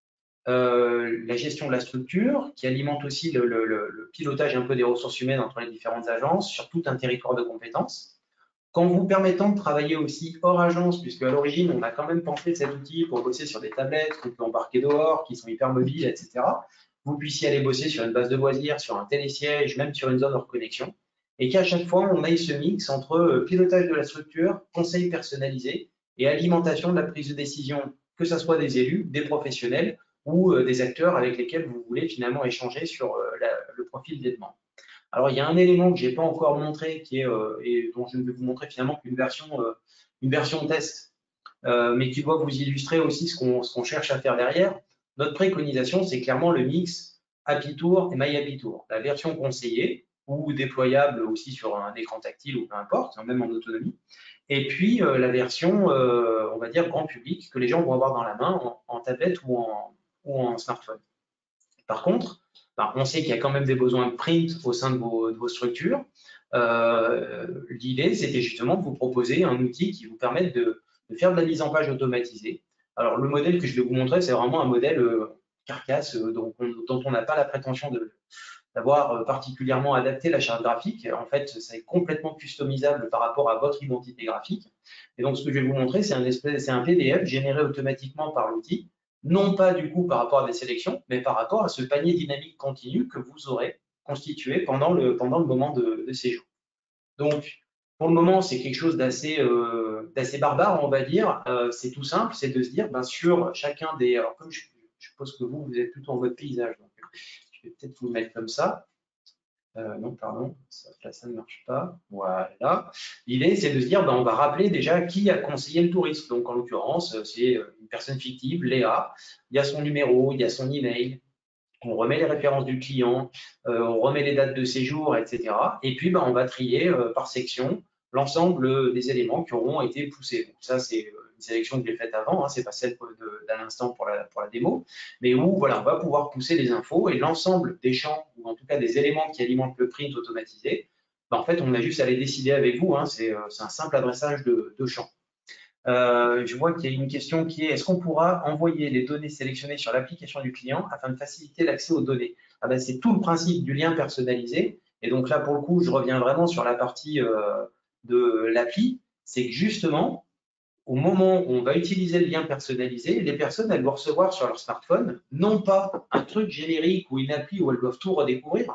euh, la gestion de la structure, qui alimente aussi le, le, le, pilotage un peu des ressources humaines entre les différentes agences, sur tout un territoire de compétences, qu'en vous permettant de travailler aussi hors agence, puisque à l'origine, on a quand même pensé cet outil pour bosser sur des tablettes qu'on peut embarquer dehors, qui sont hyper mobiles, et cetera. Vous puissiez aller bosser sur une base de loisirs, sur un télésiège, même sur une zone hors connexion, et qu'à chaque fois, on aille ce mix entre pilotage de la structure, conseil personnalisé et alimentation de la prise de décision, que ce soit des élus, des professionnels, ou euh, des acteurs avec lesquels vous voulez finalement échanger sur euh, la, le profil des demandes. Alors, il y a un élément que je n'ai pas encore montré, qui est, euh, et dont je ne vais vous montrer finalement qu'une version, euh, une version test, euh, mais qui doit vous illustrer aussi ce qu'on qu'on cherche à faire derrière. Notre préconisation, c'est clairement le mix HappyTour et MyHappyTour. La version conseillée, ou déployable aussi sur un écran tactile, ou peu importe, même en autonomie. Et puis, euh, la version, euh, on va dire, grand public, que les gens vont avoir dans la main en, en tablette ou en, ou en smartphone. Par contre, ben, on sait qu'il y a quand même des besoins de print au sein de vos, de vos structures. Euh, L'idée, c'était justement de vous proposer un outil qui vous permette de, de, faire de la mise en page automatisée. Alors, le modèle que je vais vous montrer, c'est vraiment un modèle euh, carcasse euh, dont on n'a pas la prétention d'avoir particulièrement adapté la charte graphique. En fait, c'est complètement customisable par rapport à votre identité graphique. Et donc, ce que je vais vous montrer, c'est un, un P D F généré automatiquement par l'outil, non pas du coup par rapport à des sélections, mais par rapport à ce panier dynamique continu que vous aurez constitué pendant le, pendant le moment de, de séjour. Donc, pour le moment, c'est quelque chose d'assez euh, barbare, on va dire. Euh, c'est tout simple, c'est de se dire, ben, sur chacun des... Alors, comme je, je suppose que vous, vous êtes plutôt en votre paysage, donc je vais peut-être vous mettre comme ça. Euh, non, pardon, ça, là, ça ne marche pas. Voilà. L'idée, c'est de se dire, ben, on va rappeler déjà qui a conseillé le touriste. Donc, en l'occurrence, c'est une personne fictive, Léa. Il y a son numéro, il y a son email. On remet les références du client, euh, on remet les dates de séjour, et cetera. Et puis, ben, on va trier euh, par section l'ensemble des éléments qui auront été poussés. Donc, ça, c'est une sélection que j'ai faite avant, hein, c'est pas celle d'un instant pour la, pour la démo, mais où voilà, on va pouvoir pousser les infos et l'ensemble des champs, ou en tout cas des éléments qui alimentent le print automatisé, ben, en fait, on a juste à les décider avec vous, hein, c'est un simple adressage de, de champs. Euh, je vois qu'il y a une question qui est, est-ce qu'on pourra envoyer les données sélectionnées sur l'application du client afin de faciliter l'accès aux données? Ah ben, c'est tout le principe du lien personnalisé. Et donc là, pour le coup, je reviens vraiment sur la partie euh, de l'appli. C'est que justement, au moment où on va utiliser le lien personnalisé, les personnes, elles vont recevoir sur leur smartphone, non pas un truc générique ou une appli où elles doivent tout redécouvrir.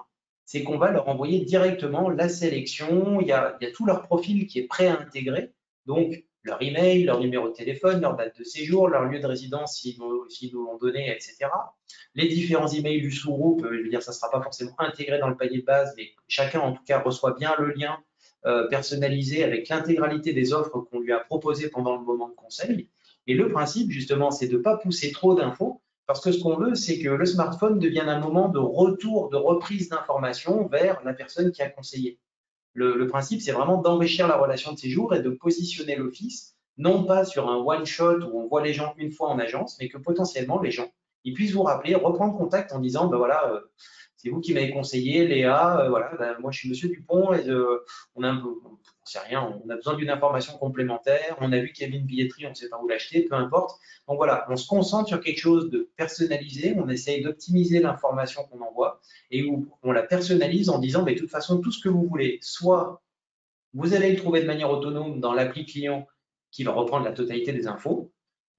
c'est qu'on va leur envoyer directement la sélection. Il y a, il y a tout leur profil qui est prêt à intégrer. Donc, leur email, leur numéro de téléphone, leur date de séjour, leur lieu de résidence s'ils nous l'ont donné, et cetera. Les différents emails du sous-groupe, je veux dire, ça ne sera pas forcément intégré dans le panier de base, mais chacun, en tout cas, reçoit bien le lien euh, personnalisé avec l'intégralité des offres qu'on lui a proposées pendant le moment de conseil. Et le principe, justement, c'est de ne pas pousser trop d'infos, parce que ce qu'on veut, c'est que le smartphone devienne un moment de retour, de reprise d'informations vers la personne qui a conseillé. Le, le principe, c'est vraiment d'enrichir la relation de séjour et de positionner l'office, non pas sur un one-shot où on voit les gens une fois en agence, mais que potentiellement les gens, ils puissent vous rappeler, reprendre contact en disant, ben voilà, euh, c'est vous qui m'avez conseillé, Léa, euh, voilà, ben moi je suis Monsieur Dupont, et euh, on a un peu, on sait rien, on a besoin d'une information complémentaire, on a vu qu'il y avait une billetterie, on ne sait pas où l'acheter, peu importe. Donc voilà, on se concentre sur quelque chose de personnalisé, on essaye d'optimiser l'information qu'on envoie et où on la personnalise en disant, mais de toute façon, tout ce que vous voulez, soit vous allez le trouver de manière autonome dans l'appli client qui va reprendre la totalité des infos.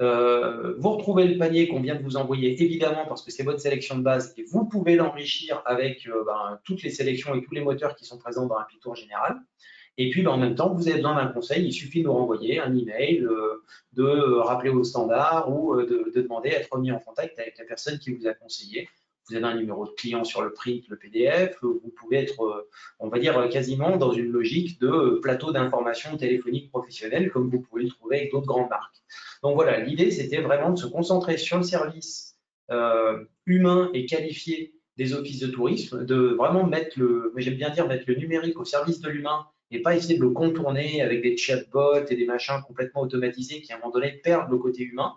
Euh, vous retrouvez le panier qu'on vient de vous envoyer, évidemment, parce que c'est votre sélection de base, et vous pouvez l'enrichir avec euh, ben, toutes les sélections et tous les moteurs qui sont présents dans Happy Tour général. Et puis, ben, en même temps, vous avez besoin d'un conseil, il suffit de nous renvoyer un email, euh, de rappeler au standard ou euh, de, de demander à être mis en contact avec la personne qui vous a conseillé. Vous avez un numéro de client sur le print, le P D F, vous pouvez être, on va dire, quasiment dans une logique de plateau d'information téléphonique professionnel, comme vous pouvez le trouver avec d'autres grandes marques. Donc voilà, l'idée, c'était vraiment de se concentrer sur le service euh, humain et qualifié des offices de tourisme, de vraiment mettre le, j'aime bien dire, mettre le numérique au service de l'humain et pas essayer de le contourner avec des chatbots et des machins complètement automatisés qui, à un moment donné, perdent le côté humain.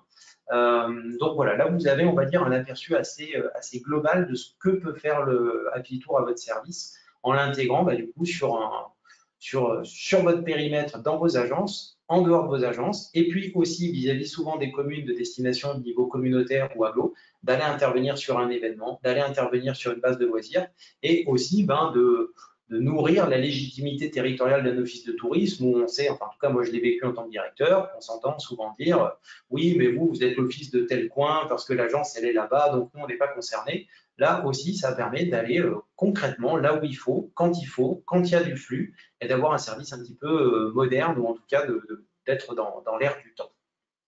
Euh, donc voilà, là vous avez, on va dire, un aperçu assez, assez global de ce que peut faire le Happy Tour à votre service en l'intégrant bah, du coup sur, un, sur, sur votre périmètre dans vos agences, en dehors de vos agences, et puis aussi vis-à-vis souvent des communes de destination de niveau communautaire ou aglo, d'aller intervenir sur un événement, d'aller intervenir sur une base de loisirs, et aussi ben, de, de nourrir la légitimité territoriale d'un office de tourisme où on sait, enfin en tout cas moi je l'ai vécu en tant que directeur, on s'entend souvent dire oui mais vous, vous êtes l'office de tel coin parce que l'agence elle est là-bas donc nous on n'est pas concernés. Là aussi ça permet d'aller euh, concrètement là où il faut, quand il faut, quand il y a du flux et d'avoir un service un petit peu euh, moderne ou en tout cas d'être dans, dans l'air du temps.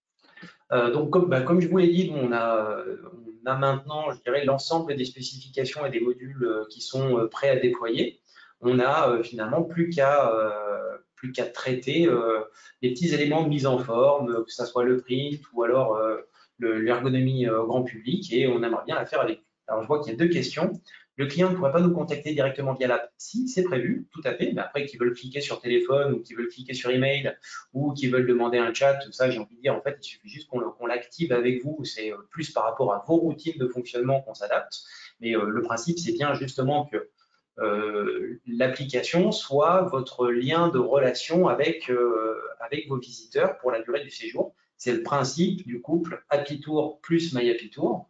Euh, donc, comme, bah, comme je vous l'ai dit, on a, on a maintenant, je dirais, l'ensemble des spécifications et des modules euh, qui sont euh, prêts à déployer. On a euh, finalement plus qu'à euh, plus qu'à traiter euh, les petits éléments de mise en forme, que ce soit le print ou alors euh, l'ergonomie euh, grand public, et on aimerait bien la faire avec. Alors, je vois qu'il y a deux questions. Le client ne pourrait pas nous contacter directement via l'app. Si, c'est prévu, tout à fait. Mais après, qu'ils veulent cliquer sur téléphone ou qu'ils veulent cliquer sur email ou qu'ils veulent demander un chat, tout ça, j'ai envie de dire, en fait, il suffit juste qu'on qu'on l'active avec vous. C'est plus par rapport à vos routines de fonctionnement qu'on s'adapte. Mais euh, le principe, c'est bien justement que euh, l'application soit votre lien de relation avec, euh, avec vos visiteurs pour la durée du séjour. C'est le principe du couple Happy Tour plus My Happy Tour.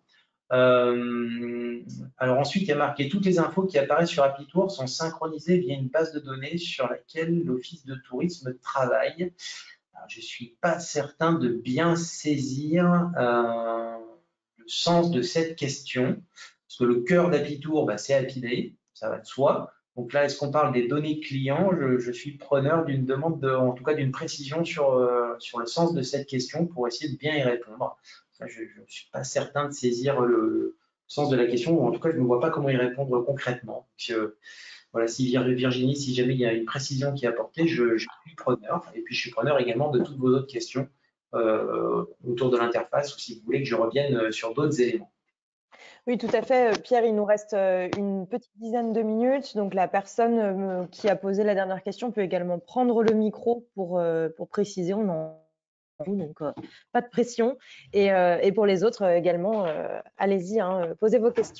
Euh, alors ensuite, il y a marqué toutes les infos qui apparaissent sur Happy Tour sont synchronisées via une base de données sur laquelle l'Office de tourisme travaille. Alors, je ne suis pas certain de bien saisir euh, le sens de cette question, parce que le cœur d'Happy Tour, bah, c'est Happy Day, ça va de soi. Donc là, est-ce qu'on parle des données clients? je, je suis preneur d'une demande, de, en tout cas d'une précision sur, euh, sur le sens de cette question pour essayer de bien y répondre. Je ne suis pas certain de saisir le sens de la question, ou en tout cas, je ne vois pas comment y répondre concrètement. Donc, euh, voilà, si Virginie, si jamais il y a une précision qui est apportée, je, je suis preneur. Et puis, je suis preneur également de toutes vos autres questions euh, autour de l'interface, ou si vous voulez que je revienne sur d'autres éléments. Oui, tout à fait. Pierre, il nous reste une petite dizaine de minutes. Donc, la personne qui a posé la dernière question peut également prendre le micro pour, pour préciser. On en donc euh, pas de pression. Et, euh, et pour les autres euh, également, euh, allez-y, hein, posez vos questions.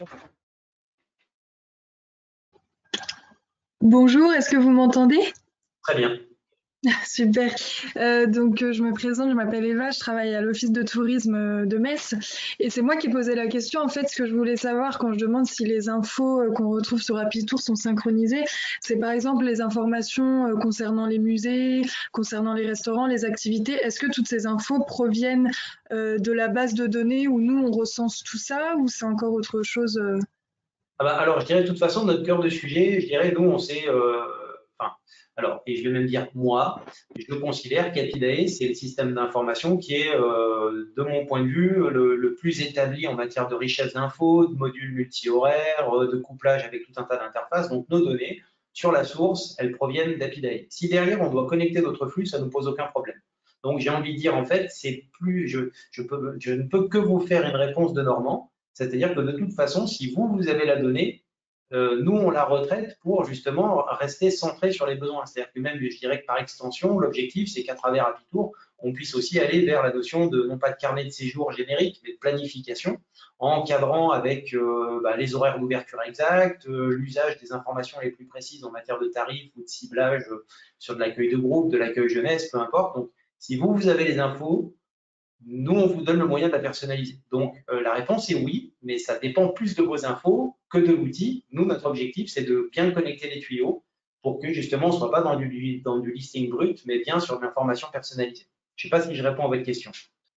Bonjour, est-ce que vous m'entendez? Très bien. Super. Euh, donc, euh, je me présente, je m'appelle Eva, je travaille à l'Office de tourisme de Metz. Et c'est moi qui ai posé la question. En fait, ce que je voulais savoir quand je demande si les infos euh, qu'on retrouve sur Happy Tour sont synchronisées, c'est par exemple les informations euh, concernant les musées, concernant les restaurants, les activités. Est-ce que toutes ces infos proviennent euh, de la base de données où nous, on recense tout ça ou c'est encore autre chose euh... Ah bah, alors, je dirais de toute façon, notre cœur de sujet, je dirais, nous, on sait, euh, enfin, alors, et je vais même dire moi, je considère qu'Apidae, c'est le système d'information qui est, euh, de mon point de vue, le, le plus établi en matière de richesse d'infos, de modules multi-horaires, euh, de couplage avec tout un tas d'interfaces. Donc, nos données, sur la source, elles proviennent d'Apidae. Si derrière, on doit connecter d'autres flux, ça ne pose aucun problème. Donc, j'ai envie de dire, en fait, c'est plus, je, je, peux, je ne peux que vous faire une réponse de Normand. C'est-à-dire que de toute façon, si vous, vous avez la donnée, euh, nous, on la retraite pour justement rester centré sur les besoins. C'est-à-dire que même, je dirais que par extension, l'objectif, c'est qu'à travers Apitour, on puisse aussi aller vers la notion de, non pas de carnet de séjour générique, mais de planification, en encadrant avec euh, bah, les horaires d'ouverture exacts, euh, l'usage des informations les plus précises en matière de tarifs ou de ciblage euh, sur de l'accueil de groupe, de l'accueil jeunesse, peu importe. Donc, si vous, vous avez les infos, nous, on vous donne le moyen de la personnaliser. Donc, euh, la réponse est oui, mais ça dépend plus de vos infos que de l'outil. Nous, notre objectif, c'est de bien connecter les tuyaux pour que, justement, on ne soit pas dans du, dans du listing brut, mais bien sur de l'information personnalisée. Je ne sais pas si je réponds à votre question.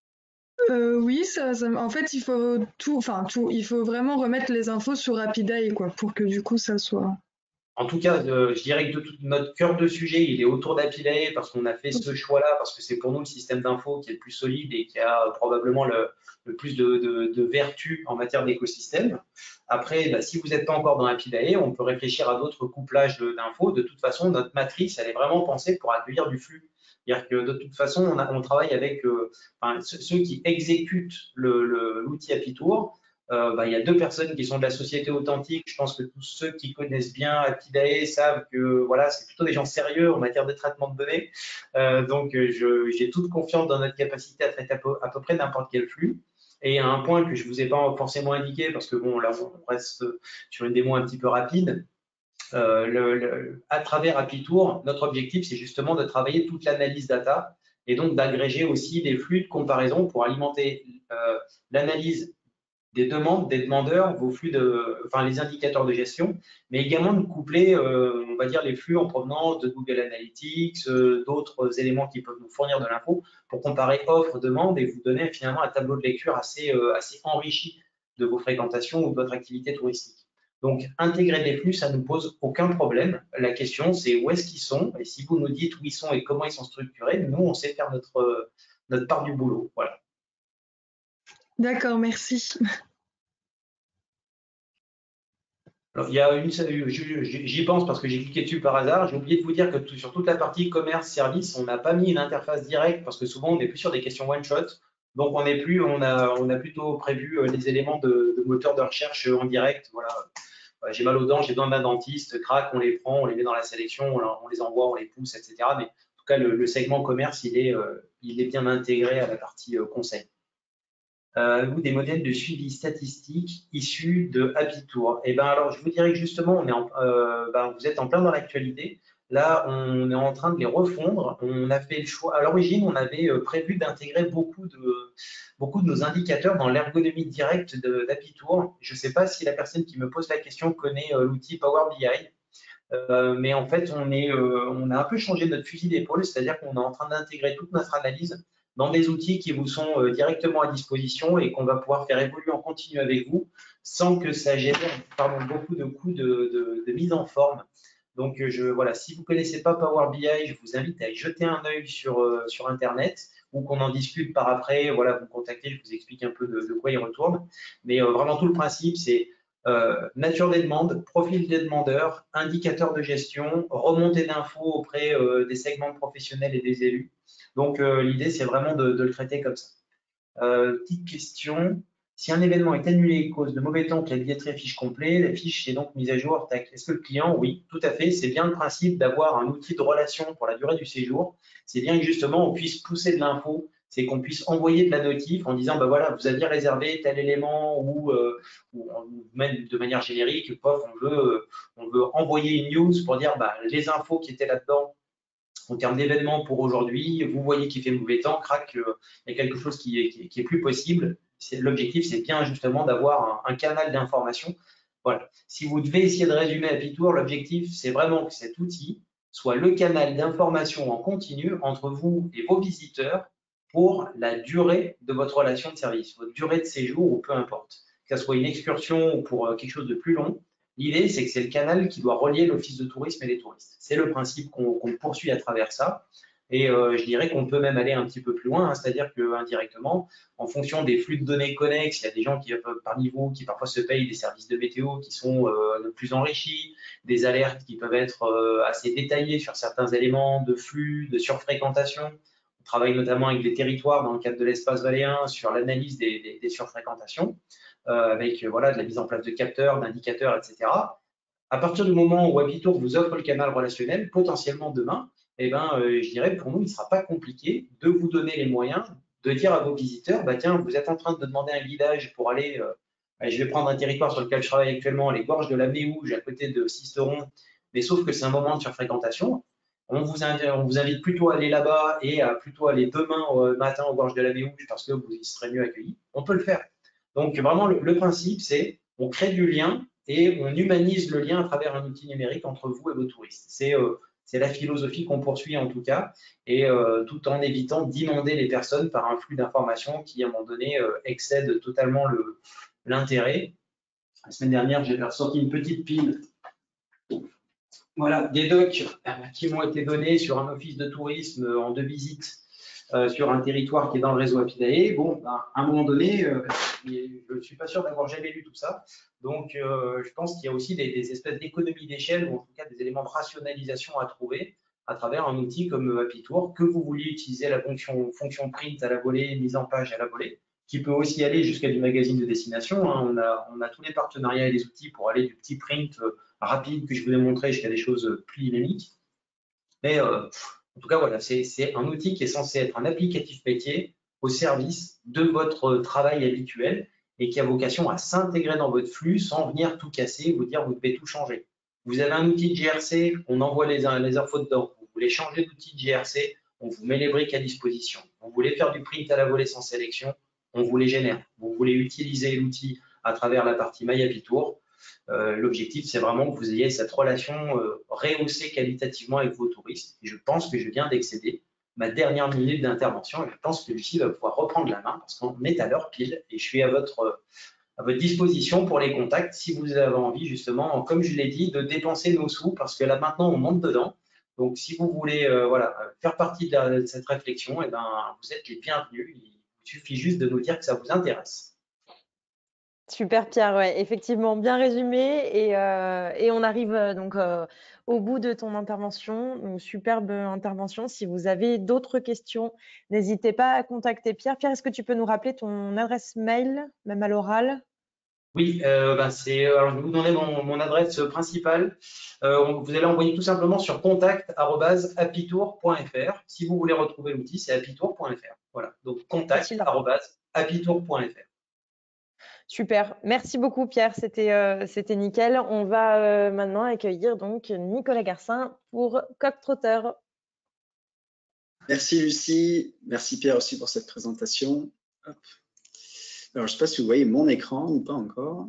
Euh, oui, ça, ça- en fait, il faut tout, enfin tout, il faut vraiment remettre les infos sur Rapidae, quoi, pour que du coup ça soit. En tout cas, euh, je dirais que de tout, notre cœur de sujet, il est autour d'Apidae parce qu'on a fait ce choix-là, parce que c'est pour nous le système d'info qui est le plus solide et qui a probablement le, le plus de, de, de vertus en matière d'écosystème. Après, bah, si vous n'êtes pas encore dans Apidae, on peut réfléchir à d'autres couplages d'infos. De toute façon, notre matrice, elle est vraiment pensée pour accueillir du flux. C'est-à-dire que de toute façon, on, a, on travaille avec euh, enfin, ceux qui exécutent l'outil Apitour. Euh, bah, il y a deux personnes qui sont de la société authentique. Je pense que tous ceux qui connaissent bien Apidae savent que voilà, c'est plutôt des gens sérieux en matière de traitement de données. Euh, donc, j'ai toute confiance dans notre capacité à traiter à peu, à peu près n'importe quel flux. Et un point que je ne vous ai pas forcément indiqué, parce que bon, là, on reste sur une démo un petit peu rapide. Euh, le, le, à travers Apitour, notre objectif, c'est justement de travailler toute l'analyse data et donc d'agréger aussi des flux de comparaison pour alimenter euh, l'analyse des demandes, des demandeurs, vos flux de, enfin les indicateurs de gestion, mais également de coupler, euh, on va dire, les flux en provenance de Google Analytics, euh, d'autres éléments qui peuvent nous fournir de l'info pour comparer offre, demande et vous donner finalement un tableau de lecture assez, euh, assez enrichi de vos fréquentations ou de votre activité touristique. Donc, intégrer des flux, ça ne nous pose aucun problème. La question, c'est où est-ce qu'ils sont et si vous nous dites où ils sont et comment ils sont structurés, nous, on sait faire notre, notre part du boulot. Voilà. D'accord, merci. Alors, il y a une, j'y pense parce que j'ai cliqué dessus par hasard. J'ai oublié de vous dire que tout, sur toute la partie commerce, service, on n'a pas mis une interface directe parce que souvent on n'est plus sur des questions one shot. Donc on est plus, on a, on a plutôt prévu les éléments de, de moteur de recherche en direct. Voilà, j'ai mal aux dents, j'ai besoin d'un dentiste, crac, on les prend, on les met dans la sélection, on, on les envoie, on les pousse, et cetera. Mais en tout cas, le, le segment commerce, il est, euh, il est bien intégré à la partie euh, conseil. Euh, ou des modèles de suivi statistique issus de Apitour. Et ben alors, je vous dirais que justement, on est en, euh, ben, vous êtes en plein dans l'actualité. Là, on est en train de les refondre. On a fait le choix. À l'origine, on avait prévu d'intégrer beaucoup de, beaucoup de nos indicateurs dans l'ergonomie directe d'Apitour. Je ne sais pas si la personne qui me pose la question connaît euh, l'outil Power B I. Euh, mais en fait, on, est, euh, on a un peu changé notre fusil d'épaule, c'est-à-dire qu'on est en train d'intégrer toute notre analyse dans des outils qui vous sont euh, directement à disposition et qu'on va pouvoir faire évoluer en continu avec vous sans que ça génère pardon, beaucoup de coûts de, de, de mise en forme. Donc, je, voilà, si vous ne connaissez pas Power B I, je vous invite à y jeter un œil sur, euh, sur Internet ou qu'on en discute par après. Voilà, vous me contactez, je vous explique un peu de, de quoi il retourne. Mais euh, vraiment, tout le principe, c'est euh, nature des demandes, profil des demandeurs, indicateurs de gestion, remontée d'infos auprès euh, des segments professionnels et des élus. Donc, euh, l'idée, c'est vraiment de, de le traiter comme ça. Euh, petite question. Si un événement est annulé à cause de mauvais temps que la billetterie affiche complet, la fiche est donc mise à jour. Est-ce que le client, oui, tout à fait, c'est bien le principe d'avoir un outil de relation pour la durée du séjour. C'est bien que justement on puisse pousser de l'info, c'est qu'on puisse envoyer de la notif en disant, bah voilà, vous aviez réservé tel élément ou, euh, ou, ou même de manière générique, pof, on veut, on veut envoyer une news pour dire, bah, les infos qui étaient là-dedans en termes d'événements pour aujourd'hui, vous voyez qu'il fait mauvais temps, crac, il y a quelque chose qui est, qui est, qui est plus possible. L'objectif, c'est bien justement d'avoir un, un canal d'information. Voilà. Si vous devez essayer de résumer Apitour, l'objectif, c'est vraiment que cet outil soit le canal d'information en continu entre vous et vos visiteurs pour la durée de votre relation de service, votre durée de séjour ou peu importe. Que ce soit une excursion ou pour quelque chose de plus long, L'idée, c'est que c'est le canal qui doit relier l'office de tourisme et les touristes. C'est le principe qu'on qu'on poursuit à travers ça. Et euh, je dirais qu'on peut même aller un petit peu plus loin, hein, c'est-à-dire qu'indirectement, en fonction des flux de données connexes, il y a des gens qui, parmi vous qui parfois se payent des services de météo qui sont euh, plus enrichis, des alertes qui peuvent être euh, assez détaillées sur certains éléments de flux, de surfréquentation. On travaille notamment avec des territoires dans le cadre de l'espace valléen sur l'analyse des, des, des surfréquentations, euh, avec voilà, de la mise en place de capteurs, d'indicateurs, et cetera. À partir du moment où Apitour vous offre le canal relationnel, potentiellement demain, eh ben, euh, je dirais pour nous, il ne sera pas compliqué de vous donner les moyens de dire à vos visiteurs, bah, tiens, vous êtes en train de demander un guidage pour aller, euh, je vais prendre un territoire sur lequel je travaille actuellement, les gorges de la Méouge, à côté de Sisteron, mais sauf que c'est un moment de surfréquentation. On vous, invite, on vous invite plutôt à aller là-bas et à plutôt aller demain euh, matin aux gorges de la Méouge parce que vous y serez mieux accueillis. On peut le faire. Donc vraiment, le, le principe, c'est on crée du lien et on humanise le lien à travers un outil numérique entre vous et vos touristes. C'est euh, C'est la philosophie qu'on poursuit en tout cas, et euh, tout en évitant d'inonder les personnes par un flux d'informations qui, à un moment donné, euh, excède totalement l'intérêt. La semaine dernière, j'ai ressorti une petite pile voilà, des docs qui m'ont été donnés sur un office de tourisme en deux visites euh, sur un territoire qui est dans le réseau Apidae. Bon, ben, à un moment donné, euh, je ne suis pas sûr d'avoir jamais lu tout ça. Donc, euh, je pense qu'il y a aussi des, des espèces d'économies d'échelle, ou en tout cas des éléments de rationalisation à trouver à travers un outil comme Apitour, que vous vouliez utiliser la fonction, fonction print à la volée, mise en page à la volée, qui peut aussi aller jusqu'à du magazine de destination. Hein. On, a, on a tous les partenariats et les outils pour aller du petit print euh, rapide que je vous ai montré jusqu'à des choses plus dynamiques. Mais euh, en tout cas, voilà, c'est un outil qui est censé être un applicatif métier au service de votre travail habituel et qui a vocation à s'intégrer dans votre flux sans venir tout casser, vous dire vous devez tout changer. Vous avez un outil de G R C, on envoie les, les infos dedans. Vous voulez changer d'outil de G R C, on vous met les briques à disposition. Vous voulez faire du print à la volée sans sélection, on vous les génère. Vous voulez utiliser l'outil à travers la partie My Apitour. Euh, L'objectif, c'est vraiment que vous ayez cette relation euh, rehaussée qualitativement avec vos touristes. Et je pense que je viens d'excéder ma dernière minute d'intervention et je pense que Lucie va pouvoir reprendre la main parce qu'on est à l'heure pile et je suis à votre, à votre disposition pour les contacts si vous avez envie justement, comme je l'ai dit, de dépenser nos sous parce que là maintenant on monte dedans. Donc si vous voulez euh, voilà, faire partie de, la, de cette réflexion, eh ben, vous êtes les bienvenus. Il suffit juste de nous dire que ça vous intéresse. Super Pierre, ouais, effectivement bien résumé et, euh, et on arrive euh, donc euh, au bout de ton intervention, une superbe intervention. Si vous avez d'autres questions, n'hésitez pas à contacter Pierre. Pierre, est-ce que tu peux nous rappeler ton adresse mail, même à l'oral? Oui, euh, ben c'est, alors je vais vous donner mon, mon adresse principale. Euh, vous allez envoyer tout simplement sur contact arobase apitour point F R. Si vous voulez retrouver l'outil, c'est apitour point F R. Voilà, donc contact arobase apitour point F R. Super, merci beaucoup Pierre, c'était euh, c'était nickel. On va euh, maintenant accueillir donc Nicolas Garcin pour Coq-Trotter. Merci Lucie, merci Pierre aussi pour cette présentation. Hop. Alors je ne sais pas si vous voyez mon écran ou pas encore.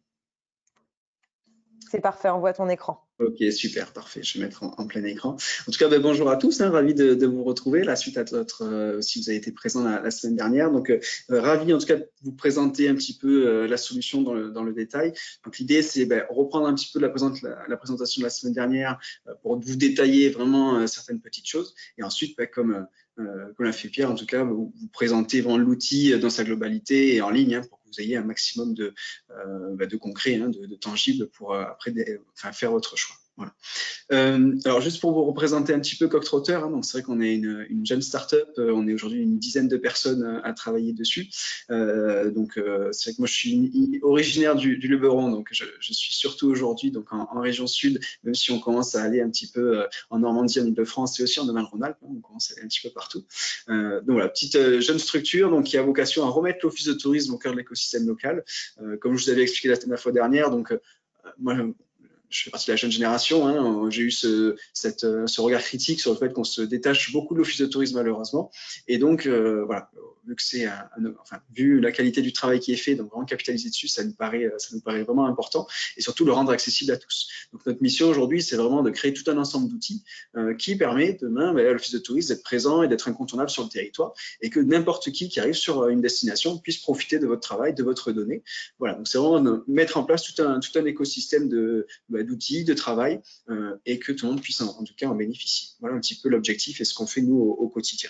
C'est parfait, on voit ton écran. Ok, super, parfait. Je vais mettre en, en plein écran. En tout cas, ben, bonjour à tous. Hein, ravi de, de vous retrouver là suite à votre, euh, si vous avez été présent la, la semaine dernière. Donc, euh, ravi en tout cas de vous présenter un petit peu euh, la solution dans le, dans le détail. Donc, l'idée, c'est ben, reprendre un petit peu la, présente, la, la présentation de la semaine dernière euh, pour vous détailler vraiment euh, certaines petites choses. Et ensuite, ben, comme euh, comme l'a fait Pierre, en tout cas, vous, vous présenter vraiment l'outil dans sa globalité et en ligne hein, pour que vous ayez un maximum de, euh, ben, de concret, hein, de, de tangible pour euh, après des, enfin, faire votre choix. Voilà. Euh, alors juste pour vous représenter un petit peu Coq-Trotter, hein, donc c'est vrai qu'on est une, une jeune start-up, euh, on est aujourd'hui une dizaine de personnes euh, à travailler dessus. Euh, donc euh, c'est vrai que moi je suis une, une, originaire du, du Luberon, donc je, je suis surtout aujourd'hui donc en, en région sud, même si on commence à aller un petit peu euh, en Normandie, en Ile-de-France et aussi en Auvergne-Rhône-Alpes, hein, on commence à aller un petit peu partout. Euh, donc voilà, petite euh, jeune structure donc qui a vocation à remettre l'office de tourisme au cœur de l'écosystème local. Euh, comme je vous avais expliqué la, la fois dernière, donc euh, moi je fais partie de la jeune génération, hein, j'ai eu ce, cette, ce regard critique sur le fait qu'on se détache beaucoup de l'office de tourisme malheureusement. Et donc, euh, voilà, vu que c'est, un, un, enfin, vu la qualité du travail qui est fait, donc vraiment capitaliser dessus, ça nous paraît, ça nous paraît vraiment important, et surtout le rendre accessible à tous. Donc, notre mission aujourd'hui, c'est vraiment de créer tout un ensemble d'outils euh, qui permet demain ben, à l'office de tourisme d'être présent et d'être incontournable sur le territoire, et que n'importe qui qui arrive sur une destination puisse profiter de votre travail, de votre donnée. Voilà, donc c'est vraiment de mettre en place tout un, tout un écosystème de, ben, d'outils, de travail, euh, et que tout le monde puisse en, en tout cas en bénéficier. Voilà un petit peu l'objectif et ce qu'on fait nous au, au quotidien.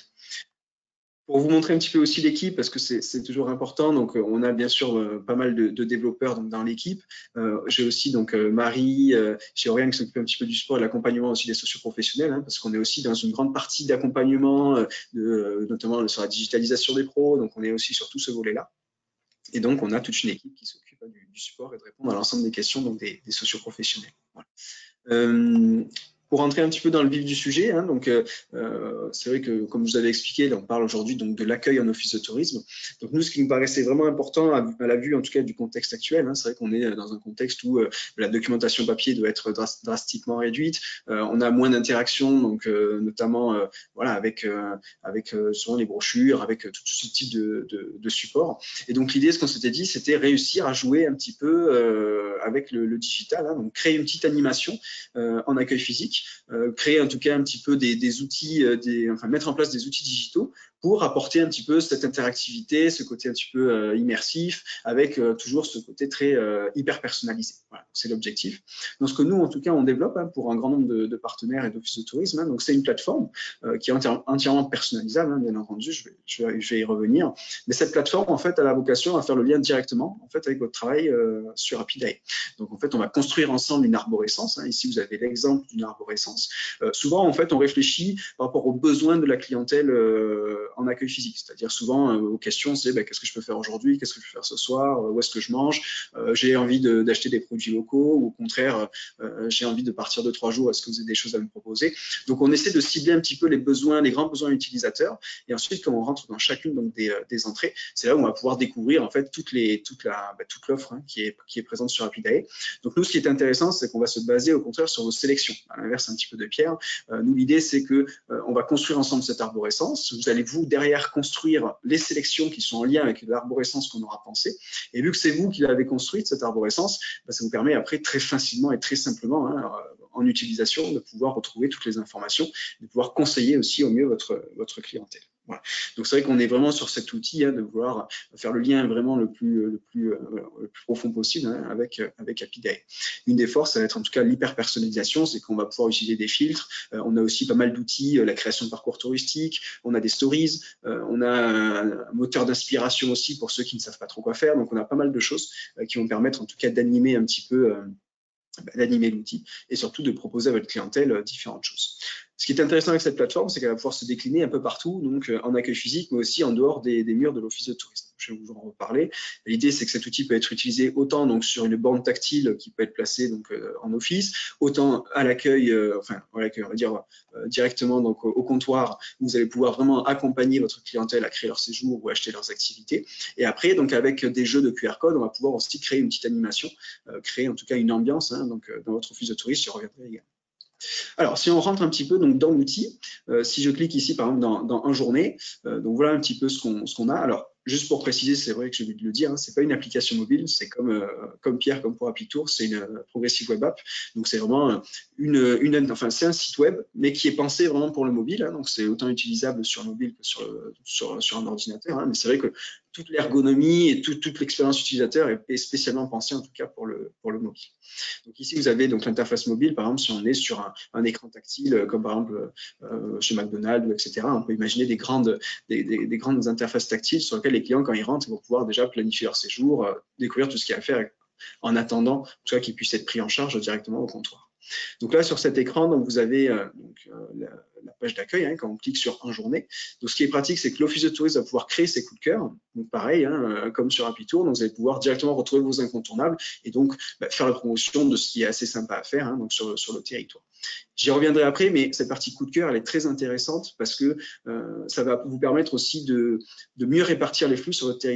Pour vous montrer un petit peu aussi l'équipe, parce que c'est toujours important, donc on a bien sûr euh, pas mal de, de développeurs donc, dans l'équipe. Euh, J'ai aussi donc euh, Marie, euh, chez Oriane qui s'occupe un petit peu du sport et de l'accompagnement aussi des socioprofessionnels, hein, parce qu'on est aussi dans une grande partie d'accompagnement, euh, euh, notamment sur la digitalisation des pros, donc on est aussi sur tout ce volet-là. Et donc on a toute une équipe qui s'occupe hein, du, du support et de répondre à l'ensemble des questions donc des, des socioprofessionnels. Voilà. Euh, Pour rentrer un petit peu dans le vif du sujet, hein, donc euh, c'est vrai que comme je vous avais expliqué, on parle aujourd'hui donc de l'accueil en office de tourisme. Donc nous, ce qui nous paraissait vraiment important à, à la vue, en tout cas du contexte actuel, hein, c'est vrai qu'on est dans un contexte où euh, la documentation papier doit être dras drastiquement réduite. Euh, on a moins d'interactions, donc euh, notamment euh, voilà avec euh, avec euh, souvent les brochures, avec euh, tout ce type de, de, de support. Et donc l'idée, ce qu'on s'était dit, c'était réussir à jouer un petit peu euh, avec le, le digital, hein, donc créer une petite animation euh, en accueil physique. Euh, créer en tout cas un petit peu des, des outils, euh, des, enfin mettre en place des outils digitaux pour apporter un petit peu cette interactivité, ce côté un petit peu euh, immersif, avec euh, toujours ce côté très euh, hyper personnalisé. Voilà, c'est l'objectif. Donc ce que nous, en tout cas, on développe hein, pour un grand nombre de, de partenaires et d'offices de tourisme. Hein, donc c'est une plateforme euh, qui est entière, entièrement personnalisable, hein, bien entendu. Je vais, je, vais, je vais y revenir. Mais cette plateforme, en fait, elle a vocation à faire le lien directement, en fait, avec votre travail euh, sur Happyday. Donc en fait, on va construire ensemble une arborescence. Hein. Ici, vous avez l'exemple d'une arborescence. Euh, souvent, en fait, on réfléchit par rapport aux besoins de la clientèle euh, en accueil physique. C'est-à-dire souvent, euh, aux questions, c'est bah, qu'est-ce que je peux faire aujourd'hui, qu'est-ce que je peux faire ce soir, euh, où est-ce que je mange, euh, j'ai envie d'acheter de, des produits locaux, ou au contraire, euh, j'ai envie de partir de trois jours, est-ce que vous avez des choses à me proposer? Donc, on essaie de cibler un petit peu les besoins, les grands besoins utilisateurs. Et ensuite, quand on rentre dans chacune donc, des, des entrées, c'est là où on va pouvoir découvrir en fait toute les, toute la, bah, toute l'offre hein, qui est, qui est présente sur Happyday. Donc, nous, ce qui est intéressant, c'est qu'on va se baser au contraire sur vos sélections. À l'inverse, un petit peu de Pierre. Euh, nous, l'idée, c'est que euh, on va construire ensemble cette arborescence. Vous allez, vous, derrière, construire les sélections qui sont en lien avec l'arborescence qu'on aura pensée. Et vu que c'est vous qui l'avez construite, cette arborescence, bah, ça vous permet après très facilement et très simplement, hein, en utilisation, de pouvoir retrouver toutes les informations, de pouvoir conseiller aussi au mieux votre, votre clientèle. Voilà. Donc c'est vrai qu'on est vraiment sur cet outil hein, de vouloir faire le lien vraiment le plus, le plus, euh, le plus profond possible hein, avec, avec Happyday. Une des forces, ça va être en tout cas l'hyper-personnalisation, c'est qu'on va pouvoir utiliser des filtres. Euh, on a aussi pas mal d'outils, euh, la création de parcours touristiques, on a des stories, euh, on a un moteur d'inspiration aussi pour ceux qui ne savent pas trop quoi faire. Donc on a pas mal de choses euh, qui vont permettre en tout cas d'animer un petit peu euh, d'animer l'outil et surtout de proposer à votre clientèle euh, différentes choses. Ce qui est intéressant avec cette plateforme, c'est qu'elle va pouvoir se décliner un peu partout, donc euh, en accueil physique, mais aussi en dehors des, des murs de l'office de tourisme. Je vais vous en reparler. L'idée, c'est que cet outil peut être utilisé autant donc sur une borne tactile qui peut être placée donc euh, en office, autant à l'accueil, euh, enfin à l'accueil, on va dire euh, directement donc au, au comptoir, où vous allez pouvoir vraiment accompagner votre clientèle à créer leur séjour ou acheter leurs activités. Et après, donc avec des jeux de Q R code, on va pouvoir aussi créer une petite animation, euh, créer en tout cas une ambiance hein, donc euh, dans votre office de tourisme. Je reviendrai également. Alors, si on rentre un petit peu donc, dans l'outil, euh, si je clique ici, par exemple, dans, dans un journée, euh, donc voilà un petit peu ce qu'on ce qu'on a. Alors, juste pour préciser, c'est vrai que j'ai oublié de le dire, hein, c'est pas une application mobile, c'est comme, euh, comme Pierre, comme pour AppyTour, c'est une euh, progressive web app. Donc, c'est vraiment une, une, enfin, c'est un site web, mais qui est pensé vraiment pour le mobile. Hein, donc, c'est autant utilisable sur mobile que sur, sur, sur un ordinateur. Hein, mais c'est vrai que toute l'ergonomie et tout, toute l'expérience utilisateur est, est spécialement pensée, en tout cas, pour le, pour le mobile. Donc, ici, vous avez donc l'interface mobile, par exemple, si on est sur un, un écran tactile, comme par exemple euh, chez McDonald's, et cetera. On peut imaginer des grandes, des, des, des grandes interfaces tactiles sur lesquelles les clients, quand ils rentrent, ils vont pouvoir déjà planifier leur séjour, euh, découvrir tout ce qu'il y a à faire en attendant qu'ils puissent être pris en charge directement au comptoir. Donc là, sur cet écran, donc, vous avez euh, donc, euh, la, la page d'accueil, hein, quand on clique sur un journée. Donc, ce qui est pratique, c'est que l'office de tourisme va pouvoir créer ses coups de cœur. Donc, pareil, hein, euh, comme sur AppyTour, donc vous allez pouvoir directement retrouver vos incontournables et donc bah, faire la promotion de ce qui est assez sympa à faire hein, donc sur, sur le territoire. J'y reviendrai après, mais cette partie coup de cœur, elle est très intéressante parce que euh, ça va vous permettre aussi de, de mieux répartir les flux sur votre territoire.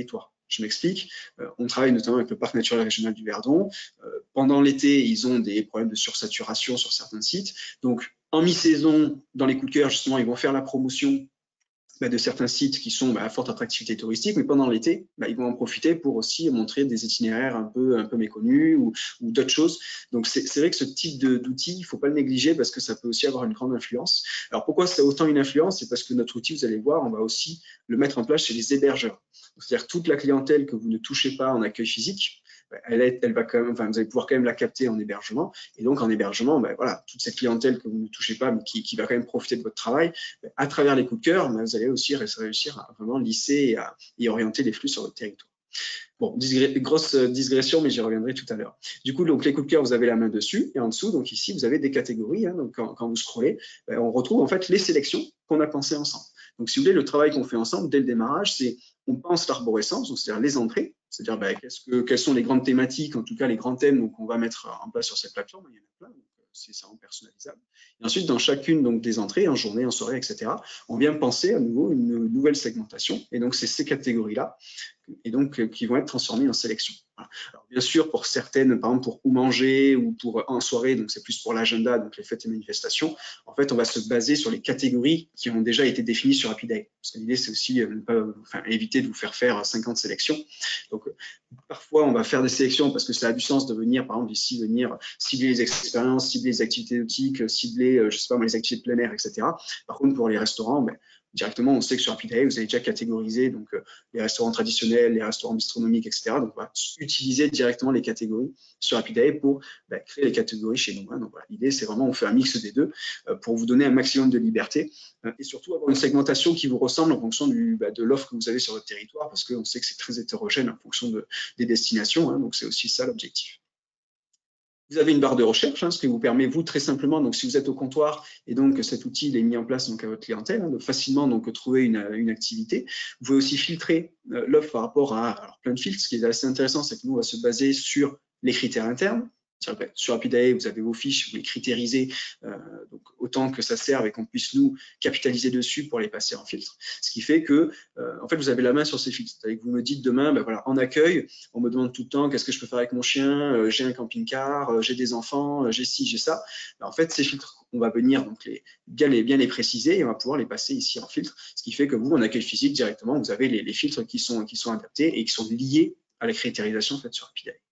Je m'explique. Euh, on travaille notamment avec le parc naturel régional du Verdon. Euh, pendant l'été, ils ont des problèmes de sursaturation sur certains sites. Donc, en mi-saison, dans les coups de cœur, justement, ils vont faire la promotion bah, de certains sites qui sont bah, à forte attractivité touristique, mais pendant l'été, bah, ils vont en profiter pour aussi montrer des itinéraires un peu, un peu méconnus ou, ou d'autres choses. Donc, c'est vrai que ce type d'outil, il ne faut pas le négliger parce que ça peut aussi avoir une grande influence. Alors, pourquoi ça a autant une influence? C'est parce que notre outil, vous allez voir, on va aussi le mettre en place chez les hébergeurs. C'est-à-dire toute la clientèle que vous ne touchez pas en accueil physique, Elle, est, elle va quand même, enfin, vous allez pouvoir quand même la capter en hébergement. Et donc, en hébergement, ben, voilà, toute cette clientèle que vous ne touchez pas, mais qui, qui va quand même profiter de votre travail, ben, à travers les coups de cœur, ben, vous allez aussi réussir à vraiment lisser et, à, et orienter les flux sur votre territoire. Bon, grosse digression, mais j'y reviendrai tout à l'heure. Du coup, donc, les coups de cœur, vous avez la main dessus. Et en dessous, donc ici, vous avez des catégories. Hein, donc, quand, quand vous scrollez, ben, on retrouve en fait les sélections qu'on a pensées ensemble. Donc, si vous voulez, le travail qu'on fait ensemble dès le démarrage, c'est on pense l'arborescence, c'est-à-dire les entrées, c'est-à-dire ben, que, quelles sont les grandes thématiques, en tout cas les grands thèmes qu'on va mettre en place sur cette plateforme. Il y en a plein, c'est ça rend personnalisable. Et ensuite, dans chacune donc, des entrées, en journée, en soirée, et cetera, on vient penser à nouveau une nouvelle segmentation. Et donc, c'est ces catégories-là et donc qui vont être transformées en sélection. Voilà. Alors, bien sûr, pour certaines, par exemple pour où manger ou pour en soirée, donc c'est plus pour l'agenda, donc les fêtes et manifestations, en fait, on va se baser sur les catégories qui ont déjà été définies sur HappyDay. Parce que l'idée, c'est aussi ne pas, enfin, éviter de vous faire faire cinquante sélections. Donc, parfois, on va faire des sélections parce que ça a du sens de venir, par exemple, ici, venir cibler les expériences, cibler les activités nautiques, cibler, je sais pas, les activités de plein air, et cetera. Par contre, pour les restaurants, ben, directement, on sait que sur HappyDay, vous avez déjà catégorisé donc, euh, les restaurants traditionnels, les restaurants bistronomiques, et cetera. Donc, on va utiliser directement les catégories sur HappyDay pour bah, créer les catégories chez nous. Hein. Donc, voilà, l'idée, c'est vraiment, on fait un mix des deux euh, pour vous donner un maximum de liberté euh, et surtout avoir une segmentation qui vous ressemble en fonction du, bah, de l'offre que vous avez sur votre territoire parce qu'on sait que c'est très hétérogène en fonction de, des destinations. Hein. Donc, c'est aussi ça l'objectif. Vous avez une barre de recherche, hein, ce qui vous permet, vous, très simplement, donc si vous êtes au comptoir et donc cet outil il est mis en place donc, à votre clientèle, hein, de facilement donc, trouver une, une activité. Vous pouvez aussi filtrer euh, l'offre par rapport à alors, plein de filtres. Ce qui est assez intéressant, c'est que nous, on va se baser sur les critères internes. Sur HappyDay, vous avez vos fiches, vous les critérisez euh, donc autant que ça serve et qu'on puisse nous capitaliser dessus pour les passer en filtre. Ce qui fait que, euh, en fait, vous avez la main sur ces filtres. C'est-à-dire que vous me dites demain, ben voilà, en accueil, on me demande tout le temps qu'est-ce que je peux faire avec mon chien, euh, j'ai un camping-car, euh, j'ai des enfants, euh, j'ai ci, j'ai ça. Ben, en fait, ces filtres, on va venir donc les, bien, les, bien les préciser et on va pouvoir les passer ici en filtre. Ce qui fait que vous, en accueil physique, directement, vous avez les, les filtres qui sont, qui sont adaptés et qui sont liés à la critérisation faite sur HappyDay.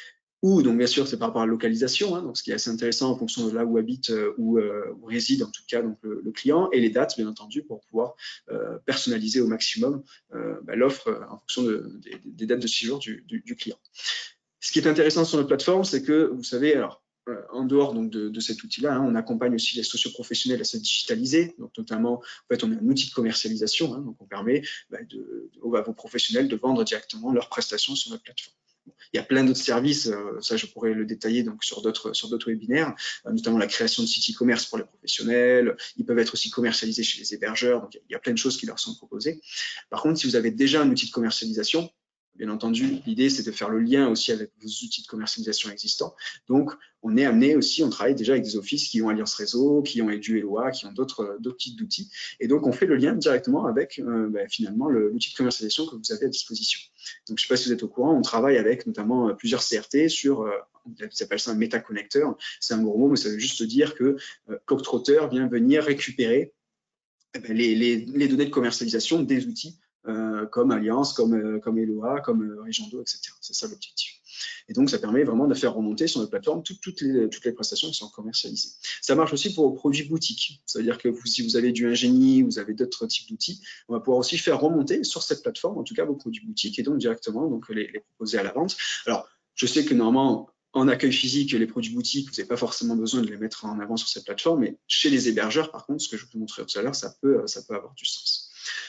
Ou, donc bien sûr, c'est par rapport à la localisation, hein, donc ce qui est assez intéressant en fonction de là où habite euh, ou euh, où réside en tout cas donc, le, le client, et les dates, bien entendu, pour pouvoir euh, personnaliser au maximum euh, bah, l'offre euh, en fonction de, de, des dates de séjour du, du, du client. Ce qui est intéressant sur notre plateforme, c'est que, vous savez, alors, euh, en dehors donc, de, de cet outil-là, hein, on accompagne aussi les socioprofessionnels à se digitaliser, donc notamment, en fait, on a un outil de commercialisation, hein, donc on permet bah, de, de, à vos professionnels de vendre directement leurs prestations sur notre plateforme. Il y a plein d'autres services, euh, ça je pourrais le détailler donc sur d'autres sur d'autres webinaires, euh, notamment la création de sites e-commerce pour les professionnels. Ils peuvent être aussi commercialisés chez les hébergeurs, donc il y a plein de choses qui leur sont proposées. Par contre, si vous avez déjà un outil de commercialisation, bien entendu, l'idée c'est de faire le lien aussi avec vos outils de commercialisation existants. Donc, on est amené aussi, on travaille déjà avec des offices qui ont Alliance Réseau, qui ont Edu Eloi, qui ont d'autres d'autres types d'outils. Et donc, on fait le lien directement avec euh, ben, finalement l'outil de commercialisation que vous avez à disposition. Donc, je ne sais pas si vous êtes au courant, on travaille avec notamment plusieurs C R T sur, euh, on appelle ça un métaconnecteur. C'est un gros mot, mais ça veut juste dire que euh, Globetrotter vient venir récupérer eh ben, les, les, les données de commercialisation des outils euh, comme Alliance, comme, euh, comme Eloi, comme euh, Regendo, et cetera. C'est ça l'objectif. Et donc, ça permet vraiment de faire remonter sur notre plateforme toutes, toutes, les, toutes les prestations qui sont commercialisées. Ça marche aussi pour vos produits boutiques. C'est-à-dire que vous, si vous avez du ingénie, vous avez d'autres types d'outils, on va pouvoir aussi faire remonter sur cette plateforme, en tout cas vos produits boutiques, et donc directement donc, les, les proposer à la vente. Alors, je sais que normalement, en accueil physique, les produits boutiques, vous n'avez pas forcément besoin de les mettre en avant sur cette plateforme, mais chez les hébergeurs, par contre, ce que je vous montrer tout à l'heure, ça peut, ça peut avoir du sens.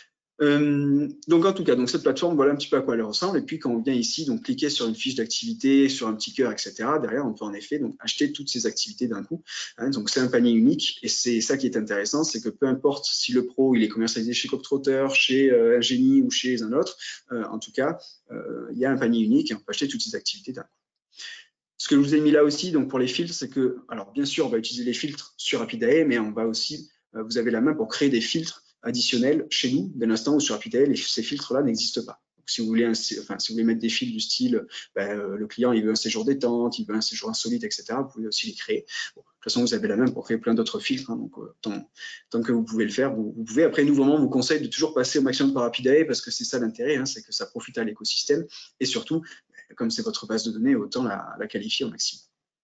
Euh, donc en tout cas, donc cette plateforme, voilà un petit peu à quoi elle ressemble. Et puis quand on vient ici, donc cliquer sur une fiche d'activité, sur un petit cœur, et cetera. Derrière, on peut en effet donc acheter toutes ces activités d'un coup. Hein, donc c'est un panier unique et c'est ça qui est intéressant, c'est que peu importe si le pro il est commercialisé chez Globetrotter, chez euh, Ingénie ou chez un autre, euh, en tout cas, euh, il y a un panier unique et on peut acheter toutes ces activités d'un coup. Ce que je vous ai mis là aussi, donc pour les filtres, c'est que, alors bien sûr, on va utiliser les filtres sur HappyDay, mais on va aussi, euh, vous avez la main pour créer des filtres additionnels chez nous, dès l'instant où sur HappyDay, ces filtres-là n'existent pas. si vous voulez, un, enfin, si vous voulez mettre des fils du style, ben, euh, le client il veut un séjour détente, il veut un séjour insolite, et cetera. Vous pouvez aussi les créer. Bon, de toute façon, vous avez la même pour créer plein d'autres filtres. Hein, donc, euh, tant, tant que vous pouvez le faire, vous, vous pouvez. Après, nous vraiment, vous conseille de toujours passer au maximum par A P I D A parce que c'est ça l'intérêt, hein, c'est que ça profite à l'écosystème et surtout, comme c'est votre base de données, autant la, la qualifier au maximum.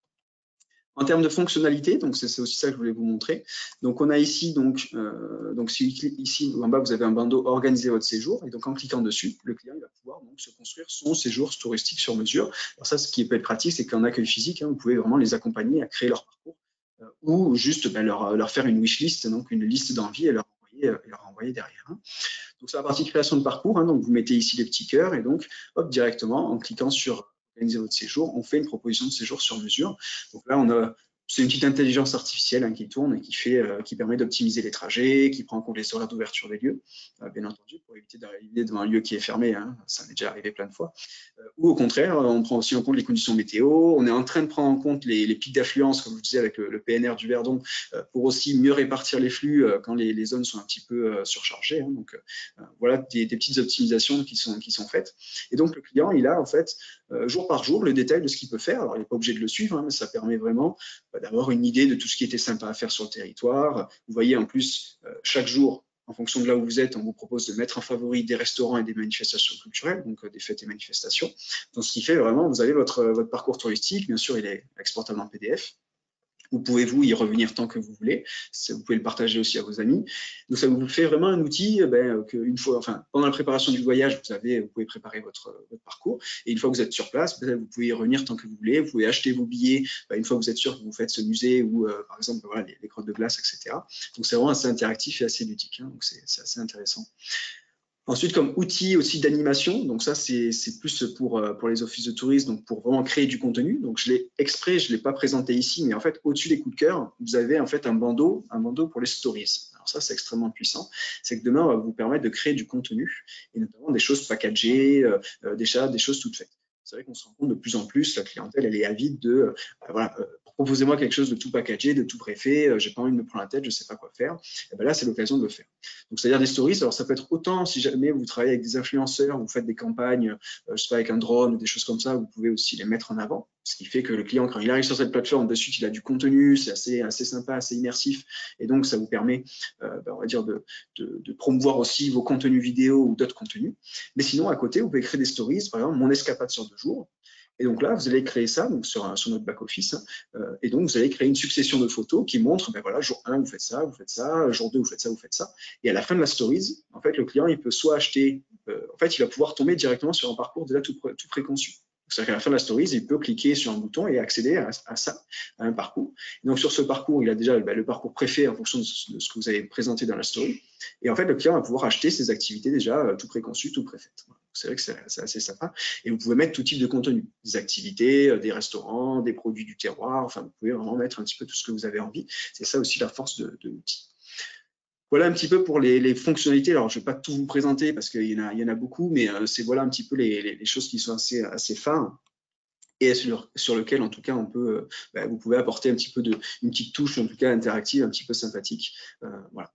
En termes de fonctionnalité, donc c'est aussi ça que je voulais vous montrer. Donc on a ici, donc, euh, donc si ici en bas vous avez un bandeau organiser votre séjour, et donc en cliquant dessus, le client il va pouvoir donc se construire son séjour touristique sur mesure. Alors ça, ce qui peut être pratique, c'est qu'en accueil physique, hein, vous pouvez vraiment les accompagner à créer leur parcours, euh, ou juste ben, leur, leur faire une wishlist, donc une liste d'envie et leur envoyer, euh, et leur envoyer derrière. Hein. Donc c'est la partie création de parcours, hein, donc vous mettez ici les petits cœurs, et donc hop, directement en cliquant sur organiser votre séjour, on fait une proposition de séjour sur mesure. Donc là, on a, c'est une petite intelligence artificielle hein, qui tourne et qui, fait, euh, qui permet d'optimiser les trajets, qui prend en compte les horaires d'ouverture des lieux, euh, bien entendu, pour éviter d'arriver devant un lieu qui est fermé, hein, ça m'est déjà arrivé plein de fois. Euh, ou au contraire, on prend aussi en compte les conditions météo, on est en train de prendre en compte les, les pics d'affluence, comme je vous disais avec le, le P N R du Verdon, euh, pour aussi mieux répartir les flux euh, quand les, les zones sont un petit peu euh, surchargées. Hein, donc euh, voilà des, des petites optimisations qui sont, qui sont faites. Et donc le client, il a en fait, euh, jour par jour, le détail de ce qu'il peut faire. Alors il n'est pas obligé de le suivre, hein, mais ça permet vraiment bah, d'avoir une idée de tout ce qui était sympa à faire sur le territoire. Vous voyez en plus, euh, chaque jour, en fonction de là où vous êtes, on vous propose de mettre en favori des restaurants et des manifestations culturelles, donc euh, des fêtes et manifestations. Donc, ce qui fait vraiment, vous avez votre, votre parcours touristique. Bien sûr, il est exportable en P D F. Vous pouvez vous y revenir tant que vous voulez. Vous pouvez le partager aussi à vos amis. Donc, ça vous fait vraiment un outil ben, qu'une fois, enfin, pendant la préparation du voyage, vous, avez, vous pouvez préparer votre, votre parcours. Et une fois que vous êtes sur place, ben, vous pouvez y revenir tant que vous voulez. Vous pouvez acheter vos billets ben, une fois que vous êtes sûr que vous faites ce musée ou, euh, par exemple, voilà, les, les grottes de glace, et cetera. Donc, c'est vraiment assez interactif et assez ludique. Hein, donc, c'est assez intéressant. Ensuite, comme outil aussi d'animation, donc ça c'est plus pour, pour les offices de tourisme, donc pour vraiment créer du contenu. Donc je l'ai exprès, je ne l'ai pas présenté ici, mais en fait au-dessus des coups de cœur, vous avez en fait un bandeau, un bandeau pour les stories. Alors ça c'est extrêmement puissant, c'est que demain on va vous permettre de créer du contenu et notamment des choses packagées, euh, des, des choses toutes faites. C'est vrai qu'on se rend compte de plus en plus, la clientèle elle est avide de euh, voilà, euh, proposez-moi quelque chose de tout packagé, de tout préfet, euh, j'ai pas envie de me prendre la tête, je sais pas quoi faire. Et ben là c'est l'occasion de le faire. Donc c'est-à-dire des stories, alors ça peut être autant si jamais vous travaillez avec des influenceurs, vous faites des campagnes, euh, je sais pas, avec un drone ou des choses comme ça, vous pouvez aussi les mettre en avant. Ce qui fait que le client, quand il arrive sur cette plateforme, de suite il a du contenu, c'est assez, assez sympa, assez immersif, et donc ça vous permet, euh, ben, on va dire, de, de, de promouvoir aussi vos contenus vidéo ou d'autres contenus. Mais sinon, à côté, vous pouvez créer des stories, par exemple, mon escapade sur deux jours. Et donc là, vous allez créer ça donc sur, sur notre back-office. Hein, euh, et donc, vous allez créer une succession de photos qui montrent, ben voilà, jour un, vous faites ça, vous faites ça, jour deux, vous faites ça, vous faites ça. Et à la fin de la stories, en fait, le client, il peut soit acheter, euh, en fait, il va pouvoir tomber directement sur un parcours déjà tout, tout préconçu. C'est-à-dire qu'à la fin de la stories, il peut cliquer sur un bouton et accéder à, à ça, à un parcours. Et donc, sur ce parcours, il a déjà ben, le parcours préfet en fonction de ce, de ce que vous avez présenté dans la story. Et en fait, le client va pouvoir acheter ses activités déjà euh, tout préconçues, tout préfaites. Voilà. C'est vrai que c'est assez sympa. Et vous pouvez mettre tout type de contenu, des activités, des restaurants, des produits du terroir. Enfin, vous pouvez vraiment mettre un petit peu tout ce que vous avez envie. C'est ça aussi la force de, de l'outil. Voilà un petit peu pour les, les fonctionnalités. Alors, je ne vais pas tout vous présenter parce qu'il y en a, il y en a beaucoup, mais euh, c'est voilà un petit peu les, les, les choses qui sont assez, assez phares et sur, sur lequel, en tout cas, on peut, euh, bah, vous pouvez apporter un petit peu de, une petite touche, en tout cas interactive, un petit peu sympathique. Euh, voilà.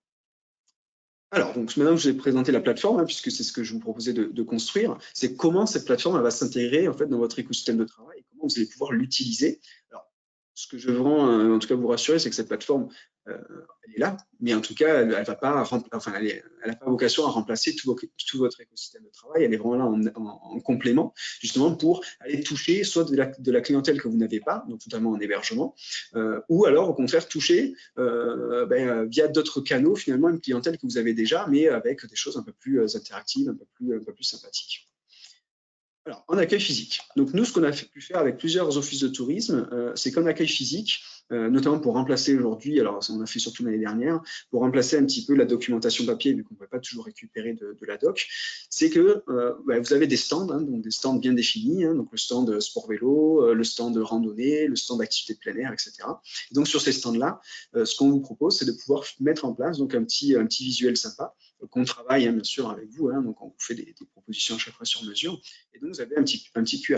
Alors, donc maintenant que je vais présenter la plateforme, hein, puisque c'est ce que je vous proposais de, de construire, c'est comment cette plateforme elle va s'intégrer en fait dans votre écosystème de travail et comment vous allez pouvoir l'utiliser. Alors, ce que je veux vraiment, euh, en tout cas, vous rassurer, c'est que cette plateforme, euh, elle est là, mais en tout cas, elle, elle va pas, enfin, elle n'a pas vocation à remplacer tout, tout votre écosystème de travail. Elle est vraiment là en, en, en complément, justement pour aller toucher soit de la, de la clientèle que vous n'avez pas, donc notamment en hébergement, euh, ou alors au contraire toucher euh, ben, via d'autres canaux finalement une clientèle que vous avez déjà, mais avec des choses un peu plus interactives, un peu plus, un peu plus sympathiques. Alors, en accueil physique. Donc, nous, ce qu'on a pu faire avec plusieurs offices de tourisme, euh, c'est qu'en accueil physique, euh, notamment pour remplacer aujourd'hui, alors on a fait surtout l'année dernière, pour remplacer un petit peu la documentation papier, vu qu'on ne pouvait pas toujours récupérer de, de la doc, c'est que euh, bah, vous avez des stands, hein, donc des stands bien définis, hein, donc le stand sport vélo, euh, le stand randonnée, le stand activité de plein air, et cetera. Et donc, sur ces stands-là, euh, ce qu'on vous propose, c'est de pouvoir mettre en place donc, un, petit, un petit visuel sympa, qu'on travaille hein, bien sûr avec vous, hein, donc on vous fait des, des propositions à chaque fois sur mesure, et donc vous avez un petit, un petit Q R code.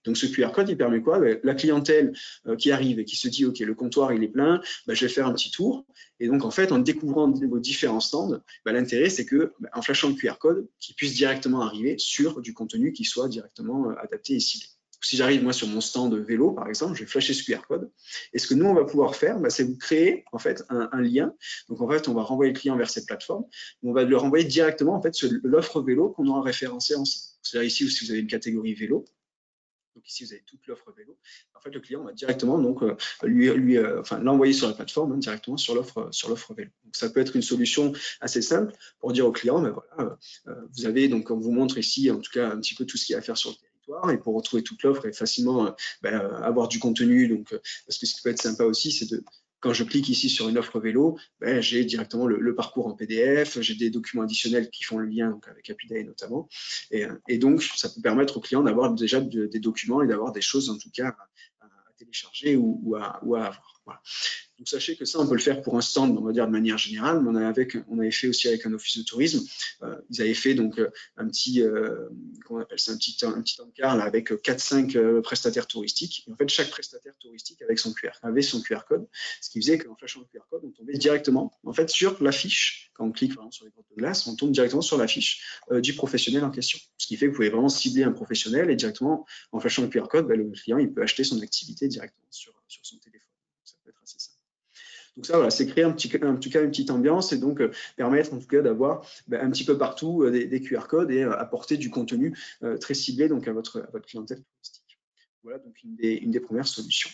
Donc, ce Q R code, il permet quoi? Ben, la clientèle euh, qui arrive et qui se dit, OK, le comptoir, il est plein, ben, je vais faire un petit tour. Et donc, en fait, en découvrant vos différents stands, ben, l'intérêt, c'est que, ben, en flashant le Q R code, qu'ils puissent directement arriver sur du contenu qui soit directement euh, adapté et ciblé. Si j'arrive, moi, sur mon stand vélo, par exemple, je vais flasher ce Q R code. Et ce que nous, on va pouvoir faire, ben, c'est vous créer, en fait, un, un lien. Donc, en fait, on va renvoyer le client vers cette plateforme. On va le renvoyer directement, en fait, sur l'offre vélo qu'on aura référencée ensemble. C'est-à-dire ici, si vous avez une catégorie vélo, donc ici, vous avez toute l'offre vélo. En fait, le client va directement donc euh, lui, lui euh, enfin l'envoyer sur la plateforme hein, directement sur l'offre sur l'offre vélo. Donc ça peut être une solution assez simple pour dire au client, ben voilà, euh, vous avez donc on vous montre ici en tout cas un petit peu tout ce qu'il y a à faire sur le territoire et pour retrouver toute l'offre et facilement euh, ben, avoir du contenu. Donc euh, parce que ce qui peut être sympa aussi, c'est de quand je clique ici sur une offre vélo, ben, j'ai directement le, le parcours en P D F, j'ai des documents additionnels qui font le lien donc, avec Happyday notamment. Et, et donc, ça peut permettre au client d'avoir déjà de, des documents et d'avoir des choses en tout cas à, à télécharger ou, ou, à, ou à avoir. Voilà. Donc, sachez que ça, on peut le faire pour un stand, on va dire de manière générale, mais on, a avec, on avait fait aussi avec un office de tourisme. Euh, ils avaient fait donc un petit, euh, comment on appelle ça, un petit, un petit encart là, avec quatre cinq euh, prestataires touristiques. Et en fait, chaque prestataire touristique avec son Q R, avait son Q R code, ce qui faisait qu'en flashant le Q R code, on tombait directement en fait sur l'affiche. Quand on clique vraiment sur les grottes de glace, on tombe directement sur l'affiche euh, du professionnel en question. Ce qui fait que vous pouvez vraiment cibler un professionnel et directement, en flashant le Q R code, ben, le client il peut acheter son activité directement sur, sur son téléphone. Ça peut être assez simple. Donc ça, voilà, c'est créer un petit, un petit cas, une petite ambiance et donc euh, permettre en tout cas d'avoir ben, un petit peu partout euh, des, des Q R codes et euh, apporter du contenu euh, très ciblé donc à votre, à votre clientèle touristique. Voilà donc une des, une des premières solutions.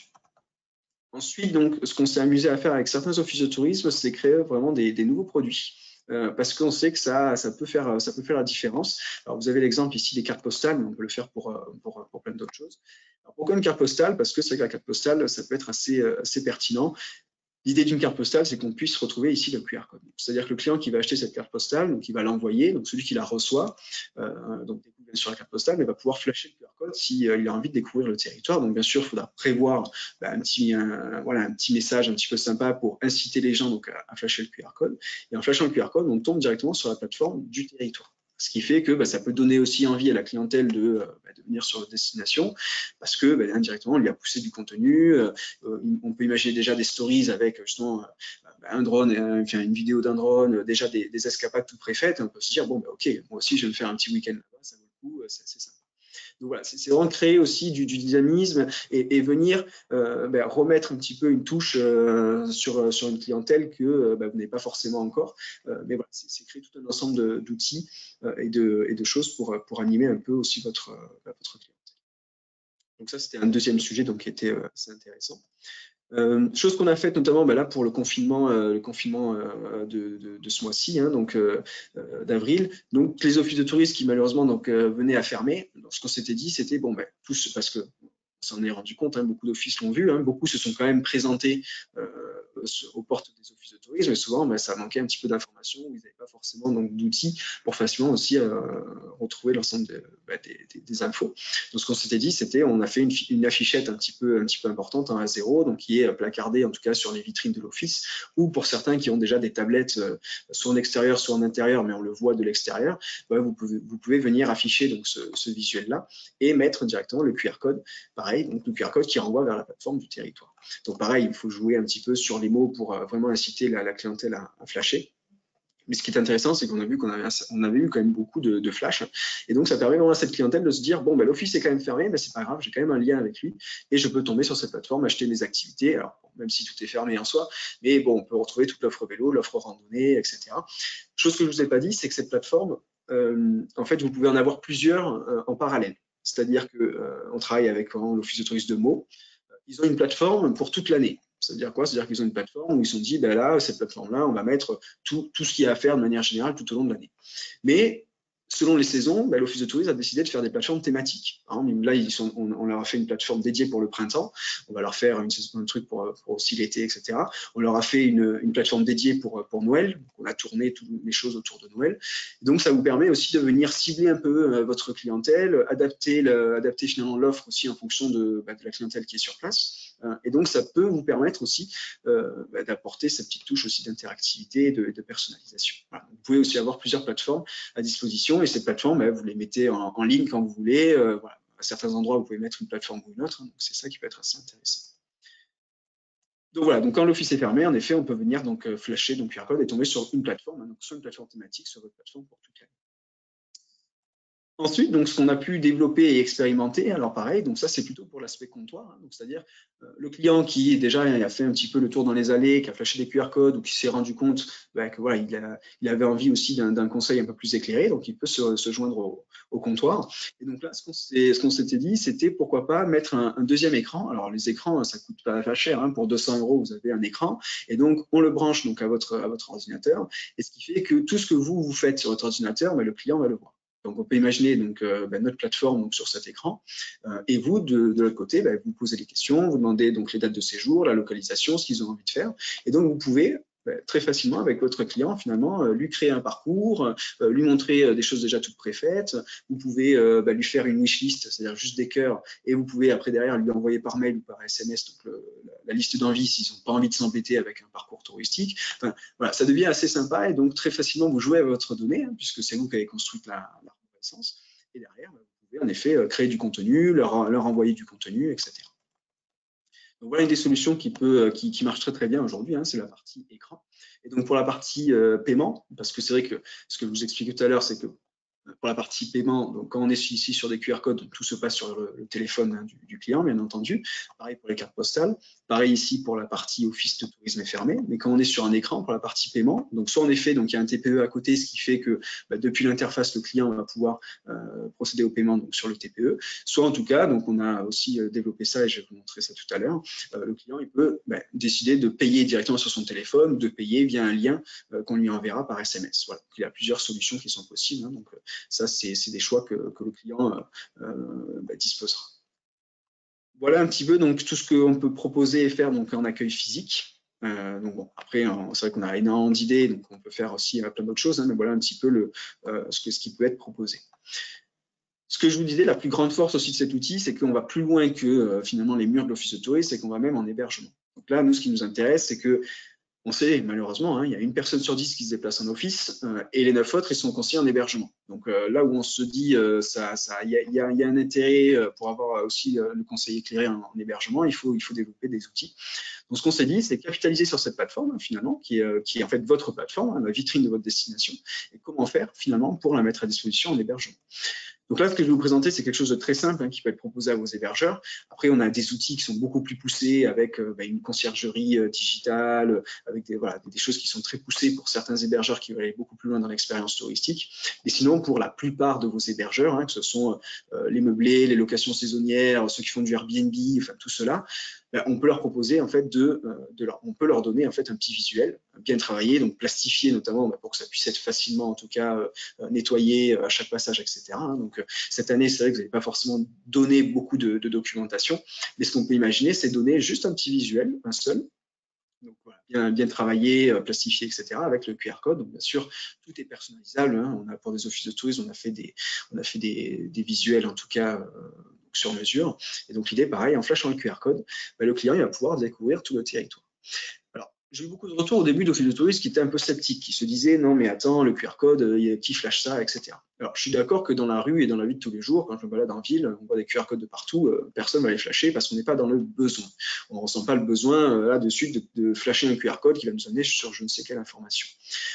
Ensuite, donc, ce qu'on s'est amusé à faire avec certains offices de tourisme, c'est créer vraiment des, des nouveaux produits. Euh, parce qu'on sait que ça, ça, peut faire, ça peut faire la différence. Alors, vous avez l'exemple ici des cartes postales, mais on peut le faire pour, pour, pour plein d'autres choses. Alors, pourquoi une carte postale? Parce que c'est que la carte postale, ça peut être assez, assez pertinent. L'idée d'une carte postale, c'est qu'on puisse retrouver ici le Q R code. C'est-à-dire que le client qui va acheter cette carte postale, donc il va l'envoyer, donc celui qui la reçoit, euh, donc découvre sur la carte postale, mais va pouvoir flasher le Q R code s'il euh, a envie de découvrir le territoire. Donc bien sûr, il faudra prévoir bah, un, petit, un, voilà, un petit message un petit peu sympa pour inciter les gens donc, à, à flasher le Q R code. Et en flashant le Q R code, on tombe directement sur la plateforme du territoire. Ce qui fait que bah, ça peut donner aussi envie à la clientèle de, euh, bah, de venir sur la destination parce que bah, indirectement, on lui a poussé du contenu. Euh, on peut imaginer déjà des stories avec justement euh, un drone, euh, enfin, une vidéo d'un drone, euh, déjà des, des escapades tout préfaites. On peut se dire, bon, bah, ok, moi aussi, je vais me faire un petit week-end là-bas, ça vaut le coup, c'est assez sympa. Donc voilà, c'est vraiment créer aussi du, du dynamisme et, et venir euh, ben, remettre un petit peu une touche euh, sur, sur une clientèle que euh, ben, vous n'avez pas forcément encore. Euh, mais voilà, c'est créer tout un ensemble d'outils euh, et, de, et de choses pour, pour animer un peu aussi votre, euh, votre clientèle. Donc ça, c'était un deuxième sujet donc, qui était euh, assez intéressant. Euh, chose qu'on a faite notamment ben là pour le confinement, euh, le confinement euh, de, de, de ce mois-ci, hein, donc euh, d'avril. Donc les offices de tourisme qui malheureusement donc euh, venaient à fermer. Donc, ce qu'on s'était dit, c'était bon ben tous parce que on s'en est rendu compte, hein, beaucoup d'offices l'ont vu, hein, beaucoup se sont quand même présentés euh, aux portes des offices de tourisme, et souvent ben, ça manquait un petit peu d'informations, ils n'avaient pas forcément d'outils pour facilement aussi euh, retrouver l'ensemble de, ben, des, des, des infos. Donc ce qu'on s'était dit, c'était on a fait une, une affichette un petit peu un petit peu importante en A zéro, donc qui est placardée en tout cas sur les vitrines de l'office, ou pour certains qui ont déjà des tablettes euh, soit en extérieur, soit en intérieur, mais on le voit de l'extérieur, ben, vous, pouvez, vous pouvez venir afficher donc ce, ce visuel-là et mettre directement le Q R code. Pareil, donc le Q R code qui renvoie vers la plateforme du territoire. Donc pareil, il faut jouer un petit peu sur les mots pour euh, vraiment inciter la, la clientèle à, à flasher. Mais ce qui est intéressant, c'est qu'on a vu qu'on avait, on avait eu quand même beaucoup de, de flash. Et donc, ça permet vraiment à cette clientèle de se dire, bon, ben, l'office est quand même fermé, mais c'est pas grave, j'ai quand même un lien avec lui et je peux tomber sur cette plateforme, acheter mes activités. Alors, bon, même si tout est fermé en soi, mais bon, on peut retrouver toute l'offre vélo, l'offre randonnée, et cetera. Chose que je vous ai pas dit, c'est que cette plateforme, euh, en fait, vous pouvez en avoir plusieurs euh, en parallèle. C'est-à-dire qu'on euh, travaille avec l'office de tourisme de Meaux. Ils ont une plateforme pour toute l'année. C'est-à-dire quoi? C'est-à-dire qu'ils ont une plateforme où ils se sont dit, ben là, cette plateforme-là, on va mettre tout, tout ce qu'il y a à faire de manière générale tout au long de l'année. Mais selon les saisons, ben, l'Office de tourisme a décidé de faire des plateformes thématiques. Hein, là, ils sont, on, on leur a fait une plateforme dédiée pour le printemps. On va leur faire une, un truc pour, pour aussi l'été, et cetera. On leur a fait une, une plateforme dédiée pour, pour Noël. On a tourné toutes les choses autour de Noël. Donc, ça vous permet aussi de venir cibler un peu euh, votre clientèle, adapter, le, adapter finalement l'offre aussi en fonction de, bah, de la clientèle qui est sur place. Et donc, ça peut vous permettre aussi euh, d'apporter cette petite touche aussi d'interactivité et de, de personnalisation. Voilà. Vous pouvez aussi avoir plusieurs plateformes à disposition et ces plateformes, bah, vous les mettez en, en ligne quand vous voulez. Euh, voilà. à certains endroits, vous pouvez mettre une plateforme ou une autre, hein, donc c'est ça qui peut être assez intéressant. Donc voilà, donc quand l'office est fermé, en effet, on peut venir donc flasher donc Q R code et tomber sur une plateforme, hein, donc soit une plateforme thématique, soit votre plateforme pour toute l'année. Ensuite, donc, ce qu'on a pu développer et expérimenter, alors pareil, donc ça c'est plutôt pour l'aspect comptoir, hein, c'est-à-dire euh, le client qui déjà a fait un petit peu le tour dans les allées, qui a flashé des Q R codes ou qui s'est rendu compte bah, que voilà, il, a, il avait envie aussi d'un conseil un peu plus éclairé, donc il peut se, se joindre au, au comptoir. Et donc là, ce qu'on s'était dit, c'était pourquoi pas mettre un, un deuxième écran. Alors les écrans, ça coûte pas, pas cher, hein, pour deux cents euros, vous avez un écran, et donc on le branche donc à votre, à votre ordinateur, et ce qui fait que tout ce que vous vous faites sur votre ordinateur, bah, le client va le voir. Donc, on peut imaginer donc, euh, ben, notre plateforme donc, sur cet écran. Euh, et vous, de, de l'autre côté, ben, vous posez des questions, vous demandez donc, les dates de séjour, la localisation, ce qu'ils ont envie de faire. Et donc, vous pouvez ben, très facilement, avec votre client, finalement, euh, lui créer un parcours, euh, lui montrer euh, des choses déjà toutes préfaites. Vous pouvez euh, ben, lui faire une wishlist, c'est-à-dire juste des cœurs. Et vous pouvez, après, derrière, lui envoyer par mail ou par S M S donc, le, la, la liste d'envies s'ils n'ont pas envie de s'embêter avec un parcours touristique. Enfin, voilà, ça devient assez sympa. Et donc, très facilement, vous jouez à votre donnée, hein, puisque c'est vous qui avez construit la, la et derrière, vous pouvez en effet créer du contenu, leur, leur envoyer du contenu, et cetera. Donc voilà une des solutions qui, peut, qui, qui marche très très bien aujourd'hui, hein, c'est la partie écran. Et donc pour la partie euh, paiement, parce que c'est vrai que ce que je vous expliquais tout à l'heure, c'est que pour la partie paiement, donc quand on est ici sur des Q R codes, donc tout se passe sur le, le téléphone hein, du, du client, bien entendu. Pareil pour les cartes postales. Pareil ici pour la partie office de tourisme est fermée. Mais quand on est sur un écran pour la partie paiement, donc soit en effet, donc il y a un T P E à côté, ce qui fait que bah, depuis l'interface, le client va pouvoir euh, procéder au paiement donc, sur le T P E. Soit en tout cas, donc on a aussi euh, développé ça et je vais vous montrer ça tout à l'heure. Euh, le client il peut bah, décider de payer directement sur son téléphone ou de payer via un lien euh, qu'on lui enverra par S M S. Voilà. Donc, il y a plusieurs solutions qui sont possibles. Hein, donc, ça, c'est des choix que, que le client euh, bah, disposera. Voilà un petit peu donc, tout ce qu'on peut proposer et faire donc, en accueil physique. Euh, donc bon, après, c'est vrai qu'on a énormément d'idées, donc on peut faire aussi euh, plein d'autres choses, hein, mais voilà un petit peu le, euh, ce, que, ce qui peut être proposé. Ce que je vous disais, la plus grande force aussi de cet outil, c'est qu'on va plus loin que euh, finalement les murs de l'office de tourisme, c'est qu'on va même en hébergement. Donc là, nous, ce qui nous intéresse, c'est que on sait, malheureusement, hein, il y a une personne sur dix qui se déplace en office euh, et les neuf autres, ils sont conseillés en hébergement. Donc euh, là où on se dit, euh, ça, ça, y a, y a, y a un intérêt euh, pour avoir aussi euh, le conseil éclairé en, en hébergement, il faut, il faut développer des outils. Donc ce qu'on s'est dit, c'est capitaliser sur cette plateforme, finalement, qui est, euh, qui est en fait votre plateforme, hein, la vitrine de votre destination, et comment faire, finalement, pour la mettre à disposition en hébergement. Donc là, ce que je vais vous présenter, c'est quelque chose de très simple hein, qui peut être proposé à vos hébergeurs. Après, on a des outils qui sont beaucoup plus poussés avec euh, bah, une conciergerie euh, digitale, avec des, voilà, des choses qui sont très poussées pour certains hébergeurs qui veulent aller beaucoup plus loin dans l'expérience touristique. Et sinon, pour la plupart de vos hébergeurs, hein, que ce sont euh, les meublés, les locations saisonnières, ceux qui font du Airbnb, enfin tout cela, ben, on peut leur proposer en fait de, de leur, on peut leur donner en fait un petit visuel bien travaillé, donc plastifié notamment ben, pour que ça puisse être facilement en tout cas euh, nettoyé à chaque passage, et cetera. Hein. Donc euh, cette année, c'est vrai que vous n'avez pas forcément donné beaucoup de, de documentation, mais ce qu'on peut imaginer, c'est donner juste un petit visuel, un seul. Donc voilà, bien, bien travaillé, plastifié, et cetera, avec le Q R code. Donc bien sûr, tout est personnalisable. Hein. On a pour des offices de tourisme, on a fait des, on a fait des, des visuels en tout cas euh, sur mesure. Et donc l'idée, pareil, en flashant le Q R code, bah, le client il va pouvoir découvrir tout le territoire. Alors, j'ai eu beaucoup de retours au début d'offices de tourisme qui étaient un peu sceptiques, qui se disaient non mais attends, le Q R code, qui flash ça, et cetera. Alors je suis d'accord que dans la rue et dans la vie de tous les jours, quand je me balade en ville, on voit des Q R codes de partout, euh, personne ne va les flasher parce qu'on n'est pas dans le besoin. On ne ressent pas le besoin euh, là-dessus de, de flasher un Q R code qui va nous amener sur je ne sais quelle information.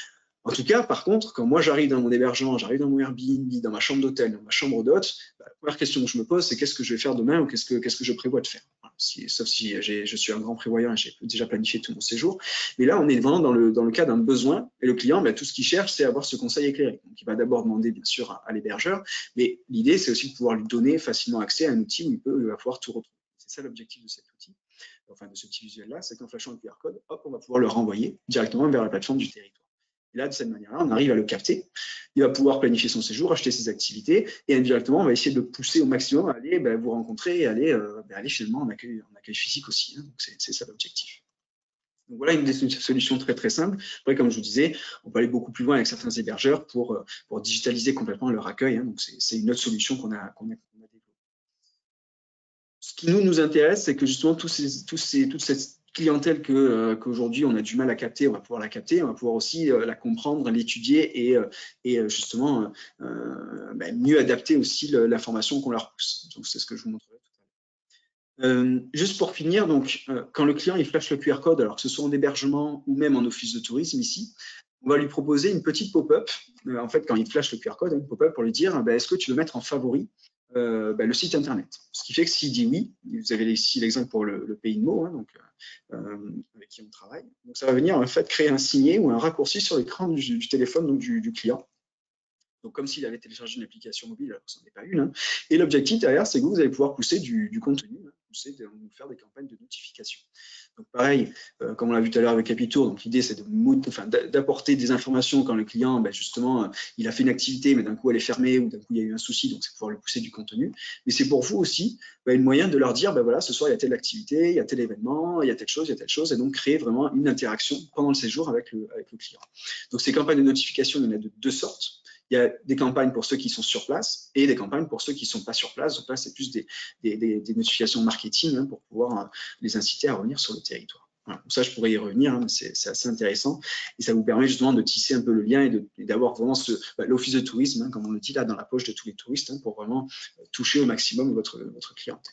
En tout cas, par contre, quand moi j'arrive dans mon hébergement, j'arrive dans mon Airbnb, dans ma chambre d'hôtel, dans ma chambre d'hôte, bah, la première question que je me pose, c'est qu'est-ce que je vais faire demain ou qu'est-ce que, qu'est-ce que je prévois de faire. Voilà, si, sauf si je suis un grand prévoyant et j'ai déjà planifié tout mon séjour. Mais là, on est vraiment dans le, dans le cas d'un besoin et le client, bah, tout ce qu'il cherche, c'est avoir ce conseil éclairé. Donc, il va d'abord demander, bien sûr, à, à l'hébergeur, mais l'idée, c'est aussi de pouvoir lui donner facilement accès à un outil où il, peut, il va pouvoir tout retrouver. C'est ça l'objectif de cet outil, enfin de ce petit visuel-là, c'est qu'en flashant un Q R code, hop, on va pouvoir le renvoyer directement vers la plateforme du territoire. Et là, de cette manière-là, on arrive à le capter. Il va pouvoir planifier son séjour, acheter ses activités, et indirectement, on va essayer de le pousser au maximum à aller ben, vous rencontrer et aller, euh, ben, aller finalement en accueil, en accueil physique aussi. Hein. Donc, c'est ça l'objectif. Donc voilà une des solutions très très simples. Après, comme je vous disais, on peut aller beaucoup plus loin avec certains hébergeurs pour, pour digitaliser complètement leur accueil. Hein. Donc c'est une autre solution qu'on a, qu'on a, qu'on a développée. Ce qui nous, nous intéresse, c'est que justement, tous ces, tous ces, toute cette clientèle que euh, qu'aujourd'hui on a du mal à capter, on va pouvoir la capter, on va pouvoir aussi euh, la comprendre, l'étudier et, euh, et justement euh, ben, mieux adapter aussi l'information qu'on leur pousse. Donc c'est ce que je vous montrerai tout à l'heure. Euh, juste pour finir, donc euh, quand le client il flash le Q R code, alors que ce soit en hébergement ou même en office de tourisme ici, on va lui proposer une petite pop-up. Euh, en fait, quand il flash le Q R code, une pop-up pour lui dire ben, est-ce que tu veux mettre en favori euh, ben, le site internet. Ce qui fait que s'il dit oui, vous avez ici l'exemple pour le, le pays de mots, hein, donc, euh, avec qui on travaille. Donc ça va venir en fait créer un signet ou un raccourci sur l'écran du, du téléphone donc du, du client. Donc comme s'il avait téléchargé une application mobile, alors que ce n'en est pas une. Hein. Et l'objectif derrière, c'est que vous allez pouvoir pousser du, du contenu, hein, pousser de, faire des campagnes de notification. Donc pareil, euh, comme on l'a vu tout à l'heure avec Capitour, donc l'idée c'est d'apporter enfin, des informations quand le client, ben, justement, euh, il a fait une activité, mais d'un coup elle est fermée ou d'un coup il y a eu un souci, donc c'est pouvoir lui pousser du contenu. Mais c'est pour vous aussi ben, une moyen de leur dire, ben voilà, ce soir il y a telle activité, il y a tel événement, il y a telle chose, il y a telle chose, et donc créer vraiment une interaction pendant le séjour avec le, avec le client. Donc ces campagnes de notification, il y en a de deux sortes. Il y a des campagnes pour ceux qui sont sur place et des campagnes pour ceux qui ne sont pas sur place. Donc là, c'est plus des, des, des, des notifications marketing hein, pour pouvoir euh, les inciter à revenir sur le territoire. Voilà. Donc ça, je pourrais y revenir, hein, c'est assez intéressant. Et ça vous permet justement de tisser un peu le lien et d'avoir vraiment bah, l'office de tourisme, hein, comme on le dit là, dans la poche de tous les touristes, hein, pour vraiment toucher au maximum votre, votre clientèle.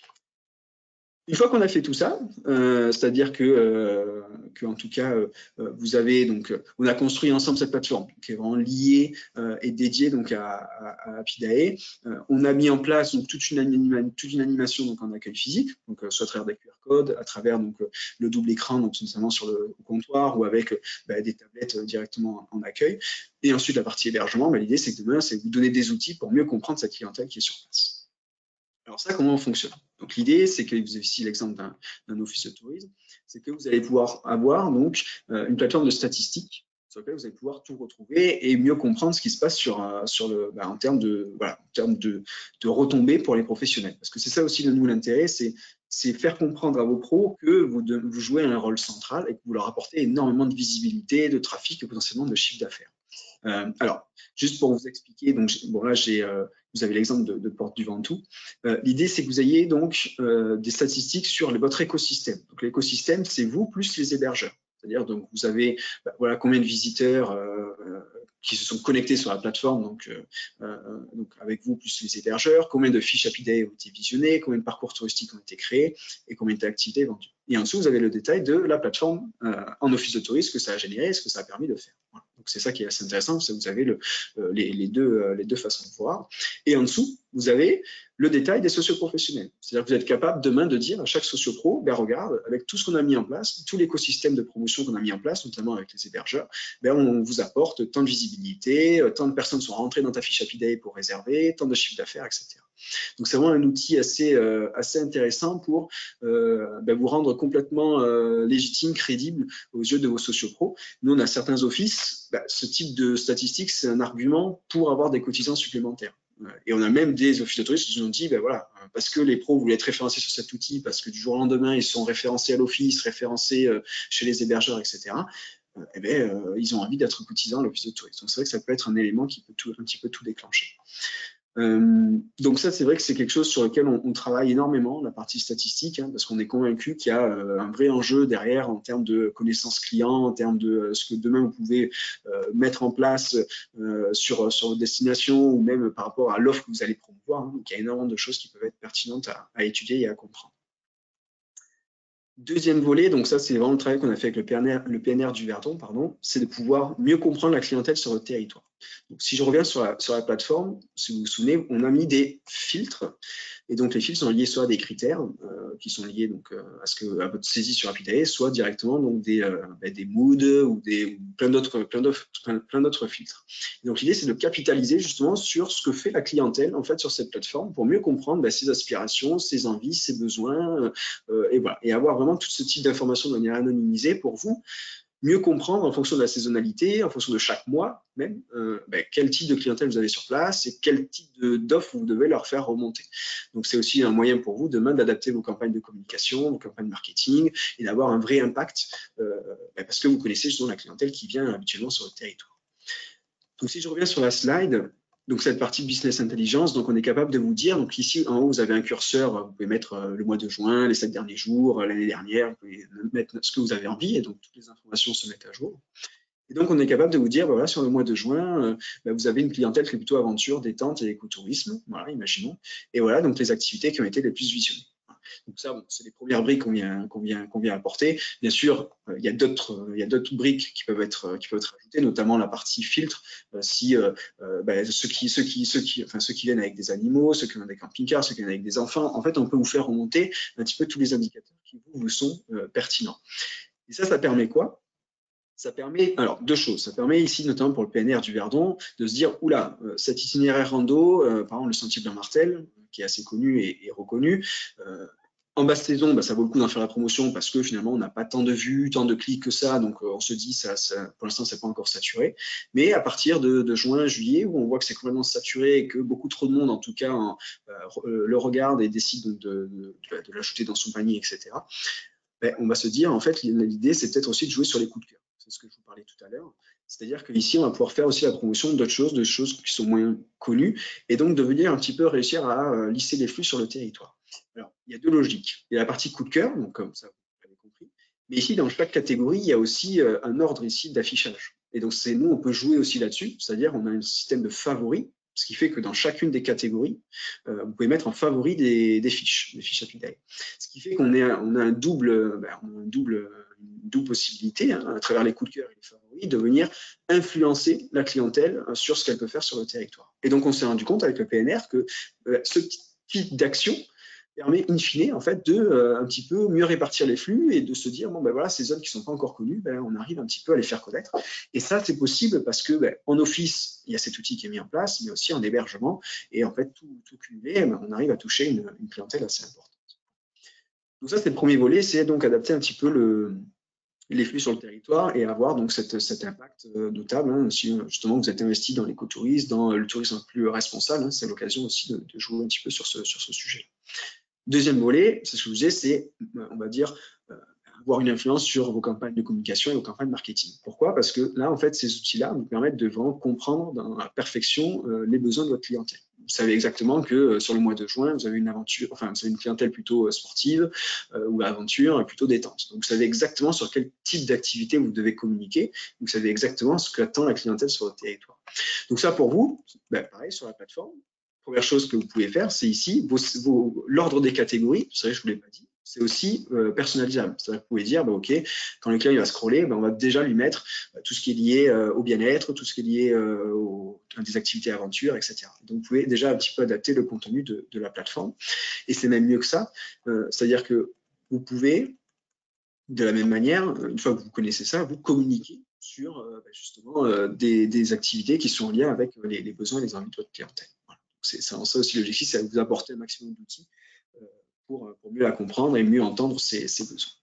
Une fois qu'on a fait tout ça, euh, c'est-à-dire que, euh, que, en tout cas, euh, vous avez donc, on a construit ensemble cette plateforme qui est vraiment liée euh, et dédiée donc à, à, à Apidae. Euh, on a mis en place donc toute une, anima, toute une animation donc en accueil physique, donc euh, soit à travers des Q R codes, à travers donc le double écran, donc notamment sur le comptoir ou avec bah, des tablettes directement en accueil. Et ensuite la partie hébergement, bah, l'idée c'est que demain c'est vous donner des outils pour mieux comprendre cette clientèle qui est sur place. Alors ça, comment on fonctionne? Donc l'idée, c'est que vous avez ici l'exemple d'un office de tourisme, c'est que vous allez pouvoir avoir donc euh, une plateforme de statistiques sur laquelle vous allez pouvoir tout retrouver et mieux comprendre ce qui se passe sur, euh, sur le, bah, en termes de voilà, en termes de, de retombées pour les professionnels. Parce que c'est ça aussi de nous l'intérêt, c'est c'est faire comprendre à vos pros que vous, de, vous jouez un rôle central et que vous leur apportez énormément de visibilité, de trafic et potentiellement de chiffre d'affaires. Euh, alors, juste pour vous expliquer, donc bon là j'ai euh, vous avez l'exemple de, de Porte du Ventoux. Euh, L'idée, c'est que vous ayez donc euh, des statistiques sur le, votre écosystème. Donc l'écosystème, c'est vous plus les hébergeurs. C'est-à-dire donc vous avez bah, voilà combien de visiteurs euh, qui se sont connectés sur la plateforme, donc, euh, donc avec vous plus les hébergeurs, combien de fiches Apidae ont été visionnées, combien de parcours touristiques ont été créés et combien d'activités vendues. Et en dessous, vous avez le détail de la plateforme euh, en office de tourisme, ce que ça a généré, ce que ça a permis de faire. Voilà. Donc c'est ça qui est assez intéressant, c'est que vous avez le, euh, les, les, deux, euh, les deux façons de voir. Et en dessous, vous avez le détail des socioprofessionnels. C'est-à-dire que vous êtes capable demain de dire à chaque sociopro, ben regarde, avec tout ce qu'on a mis en place, tout l'écosystème de promotion qu'on a mis en place, notamment avec les hébergeurs, ben on vous apporte tant de visibilité, tant de personnes sont rentrées dans ta fiche Apidae pour réserver, tant de chiffre d'affaires, et cetera. Donc c'est vraiment un outil assez, euh, assez intéressant pour euh, ben vous rendre complètement euh, légitime, crédible aux yeux de vos sociopros. Nous, on a certains offices, ben, ce type de statistiques, c'est un argument pour avoir des cotisants supplémentaires. Et on a même des offices de tourisme qui nous ont dit, ben voilà, parce que les pros voulaient être référencés sur cet outil, parce que du jour au lendemain, ils sont référencés à l'office, référencés chez les hébergeurs, et cetera. Eh ben, euh, ils ont envie d'être cotisants à l'office de tourisme. Donc c'est vrai que ça peut être un élément qui peut tout, un petit peu tout déclencher. Euh, donc ça, c'est vrai que c'est quelque chose sur lequel on, on travaille énormément, la partie statistique, hein, parce qu'on est convaincu qu'il y a euh, un vrai enjeu derrière en termes de connaissances clients, en termes de euh, ce que demain vous pouvez euh, mettre en place euh, sur, sur votre destination ou même par rapport à l'offre que vous allez promouvoir. Hein. Donc il y a énormément de choses qui peuvent être pertinentes à, à étudier et à comprendre. Deuxième volet, donc ça c'est vraiment le travail qu'on a fait avec le P N R, le P N R du Verdon, pardon, c'est de pouvoir mieux comprendre la clientèle sur votre territoire. Donc si je reviens sur la, sur la plateforme, si vous vous souvenez, on a mis des filtres, et donc les filtres sont liés soit à des critères euh, qui sont liés donc euh, à ce que à votre saisie sur Apidae, soit directement donc des euh, ben, des moods ou des ou plein d'autres plein d'autres plein d'autres filtres. Et donc l'idée c'est de capitaliser justement sur ce que fait la clientèle en fait sur cette plateforme pour mieux comprendre ben, ses aspirations, ses envies, ses besoins euh, et voilà et avoir vraiment tout ce type d'informations de manière anonymisée pour vous mieux comprendre en fonction de la saisonnalité, en fonction de chaque mois même, euh, ben, quel type de clientèle vous avez sur place et quel type d'offres vous devez leur faire remonter. Donc c'est aussi un moyen pour vous demain d'adapter vos campagnes de communication, vos campagnes marketing et d'avoir un vrai impact euh, ben, parce que vous connaissez justement la clientèle qui vient habituellement sur votre territoire. Donc si je reviens sur la slide, donc cette partie business intelligence, donc on est capable de vous dire, donc ici en haut vous avez un curseur, vous pouvez mettre le mois de juin, les sept derniers jours, l'année dernière, vous pouvez mettre ce que vous avez envie et donc toutes les informations se mettent à jour. Et donc on est capable de vous dire, bah voilà, sur le mois de juin, euh, bah vous avez une clientèle qui est plutôt aventure, détente et écotourisme, voilà, imaginons. Et voilà donc les activités qui ont été les plus visionnées. Donc ça, bon, c'est les premières briques qu'on vient, qu'on vient, qu'on vient apporter. Bien sûr, euh, il y a d'autres, il y a d'autres briques qui peuvent être, qui peuvent être ajoutées, notamment la partie filtre. Euh, si euh, euh, bah, ceux qui, ceux qui, ceux qui, enfin ceux qui viennent avec des animaux, ceux qui viennent avec un camping-car, ceux qui viennent avec des enfants, en fait, on peut vous faire remonter un petit peu tous les indicateurs qui vous, vous sont euh, pertinents. Et ça, ça permet quoi? Ça permet, alors deux choses, ça permet ici notamment pour le P N R du Verdon de se dire, oula, euh, cet itinéraire rando, euh, par exemple le sentier Blanc-Martel, qui est assez connu et, et reconnu, euh, en basse saison, bah, ça vaut le coup d'en faire la promotion parce que finalement on n'a pas tant de vues, tant de clics que ça, donc euh, on se dit, ça, ça pour l'instant c'est pas encore saturé, mais à partir de, de juin, juillet, où on voit que c'est complètement saturé et que beaucoup trop de monde en tout cas en, euh, le regarde et décide donc de, de, de, de l'ajouter dans son panier, et cetera, ben, on va se dire, en fait, l'idée c'est peut-être aussi de jouer sur les coups de cœur. C'est ce que je vous parlais tout à l'heure. C'est-à-dire qu'ici, on va pouvoir faire aussi la promotion d'autres choses, de choses qui sont moins connues, et donc de venir un petit peu réussir à euh, lisser les flux sur le territoire. Alors, il y a deux logiques. Il y a la partie coup de cœur, donc comme ça, vous l'avez compris. Mais ici, dans chaque catégorie, il y a aussi euh, un ordre ici d'affichage. Et donc, c'est nous, on peut jouer aussi là-dessus, c'est-à-dire on a un système de favoris, ce qui fait que dans chacune des catégories, euh, vous pouvez mettre en favori des, des fiches, des fiches A P I. Ce qui fait qu'on on a un double, ben, on a un double, une double possibilité, hein, à travers les coups de cœur et les favoris, de venir influencer la clientèle sur ce qu'elle peut faire sur le territoire. Et donc, on s'est rendu compte avec le P N R que euh, ce type d'action permet in fine en fait de euh, un petit peu mieux répartir les flux et de se dire bon ben voilà, ces zones qui sont pas encore connues, ben on arrive un petit peu à les faire connaître. Et ça c'est possible parce que ben, en Office il y a cet outil qui est mis en place, mais aussi en hébergement, et en fait tout, tout cumulé, ben, on arrive à toucher une, une clientèle assez importante. Donc ça c'est le premier volet, c'est donc adapter un petit peu le les flux sur le territoire et avoir donc cette, cet impact notable. Hein, si justement vous êtes investi dans l'écotourisme, dans le tourisme plus responsable, hein, c'est l'occasion aussi de, de jouer un petit peu sur ce, sur ce sujet. Deuxième volet, c'est ce que je vous disais, c'est, on va dire, euh, avoir une influence sur vos campagnes de communication et vos campagnes marketing. Pourquoi? Parce que là, en fait, ces outils-là nous permettent de vraiment comprendre dans la perfection euh, les besoins de votre clientèle. Vous savez exactement que euh, sur le mois de juin, vous avez une aventure, enfin, vous avez une clientèle plutôt euh, sportive euh, ou aventure, plutôt détente. Donc, vous savez exactement sur quel type d'activité vous devez communiquer. Vous savez exactement ce qu'attend la clientèle sur votre territoire. Donc, ça, pour vous, ben, pareil, sur la plateforme, première chose que vous pouvez faire, c'est ici, l'ordre des catégories, vous savez, je ne vous l'ai pas dit, c'est aussi euh, personnalisable. C'est-à-dire que vous pouvez dire, bah, OK, quand le client il va scroller, bah, on va déjà lui mettre bah, tout ce qui est lié euh, au bien-être, tout ce qui est lié euh, aux, à des activités aventure, et cetera. Donc, vous pouvez déjà un petit peu adapter le contenu de, de la plateforme. Et c'est même mieux que ça. Euh, C'est-à-dire que vous pouvez, de la même manière, une fois que vous connaissez ça, vous communiquer sur euh, bah, justement euh, des, des activités qui sont en lien avec les, les besoins et les envies de votre clientèle. Voilà. C'est ça aussi l'objectif, c'est de vous apporter un maximum d'outils euh, pour, pour mieux la comprendre et mieux entendre ses, ses besoins.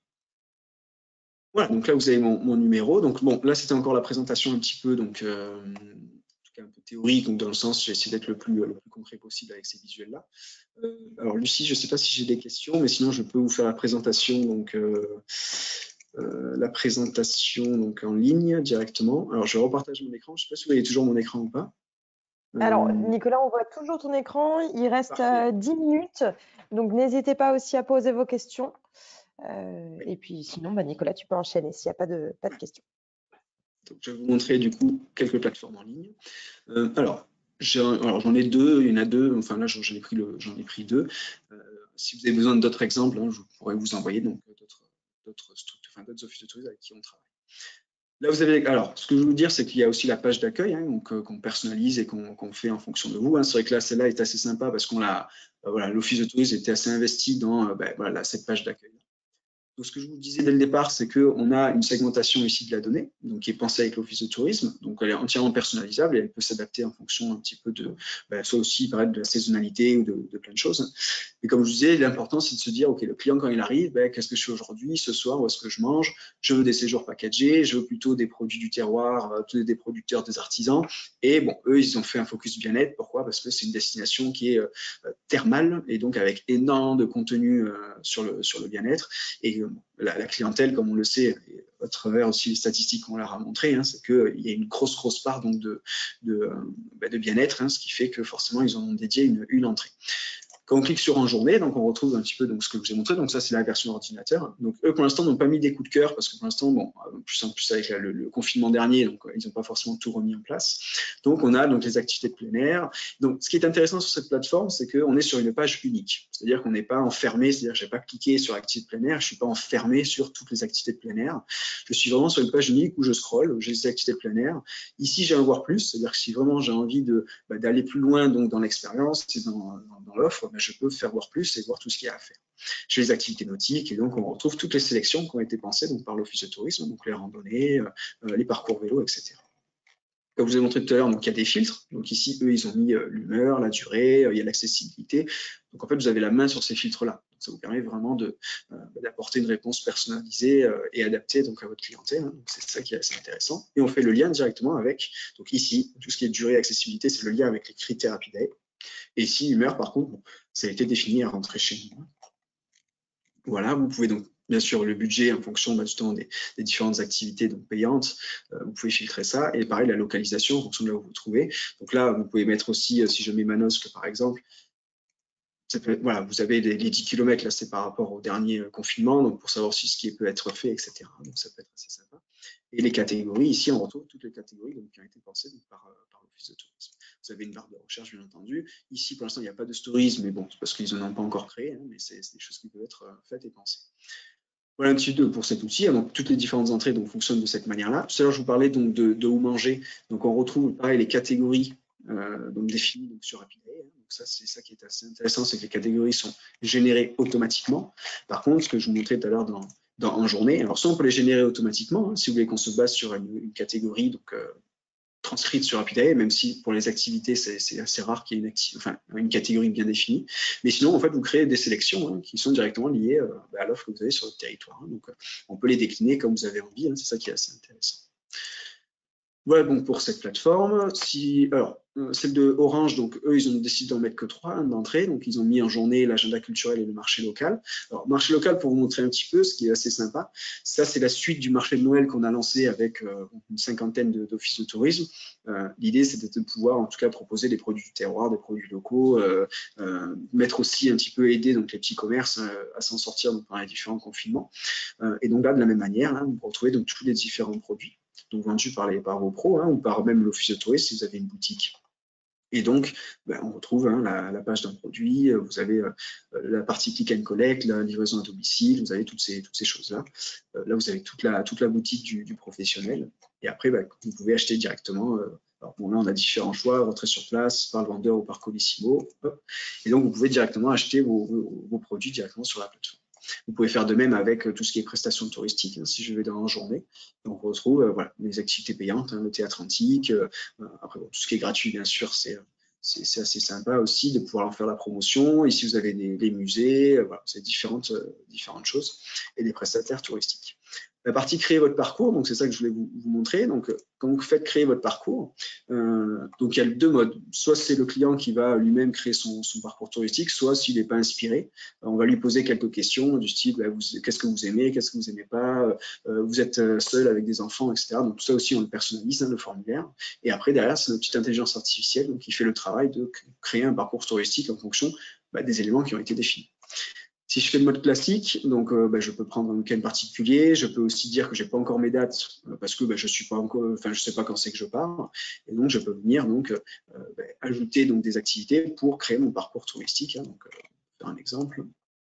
Voilà, donc là vous avez mon, mon numéro. Donc bon, là c'était encore la présentation un petit peu, donc euh, en tout cas un peu théorique, donc dans le sens j'ai essayé d'être le plus, le plus concret possible avec ces visuels-là. Euh, alors Lucie, je ne sais pas si j'ai des questions, mais sinon je peux vous faire la présentation, donc euh, euh, la présentation donc en ligne directement. Alors je repartage mon écran. Je ne sais pas si vous voyez toujours mon écran ou pas. Alors, Nicolas, on voit toujours ton écran. Il reste euh, dix minutes. Donc, n'hésitez pas aussi à poser vos questions. Euh, oui. Et puis, sinon, bah, Nicolas, tu peux enchaîner s'il n'y a pas de, pas de questions. Donc, je vais vous montrer du coup quelques plateformes en ligne. Euh, alors, j'en ai deux. Il y en a deux. Enfin, là, j'en ai pris le, j'en ai pris deux. Euh, si vous avez besoin d'autres exemples, hein, je pourrais vous envoyer donc d'autres, d'autres structures, enfin, d'autres offices de tourisme avec qui on travaille. Là, vous avez, alors, ce que je veux vous dire, c'est qu'il y a aussi la page d'accueil, hein, donc euh, qu'on personnalise et qu'on qu'on fait en fonction de vous. Hein. C'est vrai que là, celle-là est assez sympa parce qu'on l'a, euh, voilà, l'office de tourisme était assez investi dans, euh, ben, voilà, cette page d'accueil. Donc, ce que je vous disais dès le départ, c'est qu'on a une segmentation ici de la donnée, donc qui est pensée avec l'office de tourisme. Donc, elle est entièrement personnalisable et elle peut s'adapter en fonction un petit peu de, ben, soit aussi par exemple de la saisonnalité ou de, de plein de choses. Et comme je vous disais, l'important, c'est de se dire, OK, le client, quand il arrive, ben, qu'est-ce que je fais aujourd'hui, ce soir, où est-ce que je mange? Je veux des séjours packagés, je veux plutôt des produits du terroir, euh, des producteurs, des artisans. Et bon, eux, ils ont fait un focus bien-être. Pourquoi? Parce que c'est une destination qui est euh, thermale et donc avec énormément de contenu euh, sur le, sur le bien-être. Et la, la clientèle, comme on le sait, et à travers aussi les statistiques qu'on leur a montrées, hein, c'est qu'il y a une grosse, grosse part donc, de, de, bah, de bien-être, hein, ce qui fait que forcément, ils en ont dédié une, une entrée. Quand on clique sur en journée, donc on retrouve un petit peu donc, ce que je vous ai montré. Donc ça, c'est la version ordinateur. Donc eux, pour l'instant, n'ont pas mis des coups de cœur parce que pour l'instant, bon, plus en plus avec la, le, le confinement dernier, donc ils n'ont pas forcément tout remis en place. Donc on a donc les activités de plein air. Donc ce qui est intéressant sur cette plateforme, c'est qu'on est sur une page unique. C'est-à-dire qu'on n'est pas enfermé, c'est-à-dire que je n'ai pas cliqué sur activités de plein air, je ne suis pas enfermé sur toutes les activités de plein air. Je suis vraiment sur une page unique où je scrolle, où j'ai les activités de plein air. Ici, j'ai un voir plus, c'est-à-dire que si vraiment j'ai envie de, bah, d'aller plus loin donc dans l'expérience, dans, dans, dans l'offre, bah, je peux faire voir plus et voir tout ce qu'il y a à faire. J'ai les activités nautiques et donc on retrouve toutes les sélections qui ont été pensées donc, par l'Office de tourisme, donc les randonnées, euh, les parcours vélo, et cetera. Comme je vous ai montré tout à l'heure, donc il y a des filtres. Donc ici, eux, ils ont mis euh, l'humeur, la durée, euh, il y a l'accessibilité. Donc en fait, vous avez la main sur ces filtres-là. Ça vous permet vraiment de, euh, d'apporter une réponse personnalisée euh, et adaptée donc, à votre clientèle. Hein. Donc c'est ça qui est assez intéressant. Et on fait le lien directement avec, donc ici, tout ce qui est durée et accessibilité, c'est le lien avec les critères Happyday. Et ici, humeur, par contre, bon, ça a été défini à rentrer chez nous. Voilà, vous pouvez donc, bien sûr, le budget en fonction bah, justement des, des différentes activités donc, payantes, euh, vous pouvez filtrer ça. Et pareil, la localisation en fonction de là où vous vous trouvez. Donc là, vous pouvez mettre aussi, euh, si je mets Manosque, par exemple, ça peut, voilà, vous avez les, les dix kilomètres, là, c'est par rapport au dernier euh, confinement, donc pour savoir si ce qui peut être fait, et cetera. Donc ça peut être assez sympa. Et les catégories, ici, on retrouve toutes les catégories donc, qui ont été pensées donc, par, par l'Office de tourisme. Vous avez une barre de recherche, bien entendu. Ici, pour l'instant, il n'y a pas de stories, mais bon, c'est parce qu'ils n'en ont pas encore créé, hein, mais c'est des choses qui peuvent être euh, faites et pensées. Voilà un petit peu pour cet outil. Donc, toutes les différentes entrées donc, fonctionnent de cette manière-là. Tout à l'heure, je vous parlais donc, de, de où manger. Donc, on retrouve pareil les catégories euh, donc, définies donc, sur Happyday. Donc, ça, c'est ça qui est assez intéressant, c'est que les catégories sont générées automatiquement. Par contre, ce que je vous montrais tout à l'heure dans Dans, en journée. Alors, soit on peut les générer automatiquement, hein, si vous voulez qu'on se base sur une, une catégorie donc, euh, transcrite sur Happyday, même si pour les activités, c'est assez rare qu'il y ait une, enfin, une catégorie bien définie. Mais sinon, en fait, vous créez des sélections hein, qui sont directement liées euh, à l'offre que vous avez sur votre territoire. Hein. Donc, euh, on peut les décliner comme vous avez envie. Hein, c'est ça qui est assez intéressant. Voilà donc pour cette plateforme. Si, alors, celle de Orange, donc eux, ils ont décidé d'en mettre que trois hein, d'entrée. Donc, ils ont mis en journée l'agenda culturel et le marché local. Alors, marché local, pour vous montrer un petit peu, ce qui est assez sympa, ça, c'est la suite du marché de Noël qu'on a lancé avec euh, une cinquantaine d'offices de, de tourisme. Euh, L'idée, c'était de pouvoir, en tout cas, proposer des produits du terroir, des produits locaux, euh, euh, mettre aussi un petit peu aider donc, les petits commerces euh, à s'en sortir donc, pendant les différents confinements. Euh, et donc là, de la même manière, hein, vous retrouvez donc tous les différents produits. Donc vendus par, les, par vos pros hein, ou par même l'office de tourisme si vous avez une boutique. Et donc, ben, on retrouve hein, la, la page d'un produit, vous avez euh, la partie click and collect, la livraison à domicile, vous avez toutes ces, toutes ces choses-là. Euh, là, vous avez toute la, toute la boutique du, du professionnel. Et après, ben, vous pouvez acheter directement. Euh, alors, bon, là, on a différents choix, retrait sur place, par le vendeur ou par Colissimo. Hop. Et donc, vous pouvez directement acheter vos, vos, vos produits directement sur la plateforme. Vous pouvez faire de même avec tout ce qui est prestations touristiques. Hein, si je vais dans la journée, donc on retrouve euh, voilà, les activités payantes, hein, le théâtre antique. Euh, après, bon, tout ce qui est gratuit, bien sûr, c'est c'est assez sympa aussi de pouvoir en faire la promotion. Ici, vous avez des, des musées, euh, voilà, c'est différentes, euh, différentes choses et des prestataires touristiques. La partie créer votre parcours, donc c'est ça que je voulais vous, vous montrer. Donc, quand vous faites créer votre parcours, euh, donc il y a deux modes. Soit c'est le client qui va lui-même créer son, son parcours touristique, soit s'il n'est pas inspiré, on va lui poser quelques questions du style bah, qu'est-ce que vous aimez, qu'est-ce que vous n'aimez pas, euh, vous êtes seul avec des enfants, et cetera. Donc tout ça aussi on le personnalise, hein, le formulaire. Et après derrière c'est notre petite intelligence artificielle donc, qui fait le travail de créer un parcours touristique en fonction bah, des éléments qui ont été définis. Si je fais le mode classique, donc euh, bah, je peux prendre un week-end particulier. Je peux aussi dire que j'ai pas encore mes dates euh, parce que bah, je suis pas encore, enfin je sais pas quand c'est que je pars. Et donc je peux venir donc euh, bah, ajouter donc des activités pour créer mon parcours touristique. Hein, donc, euh, faire un exemple.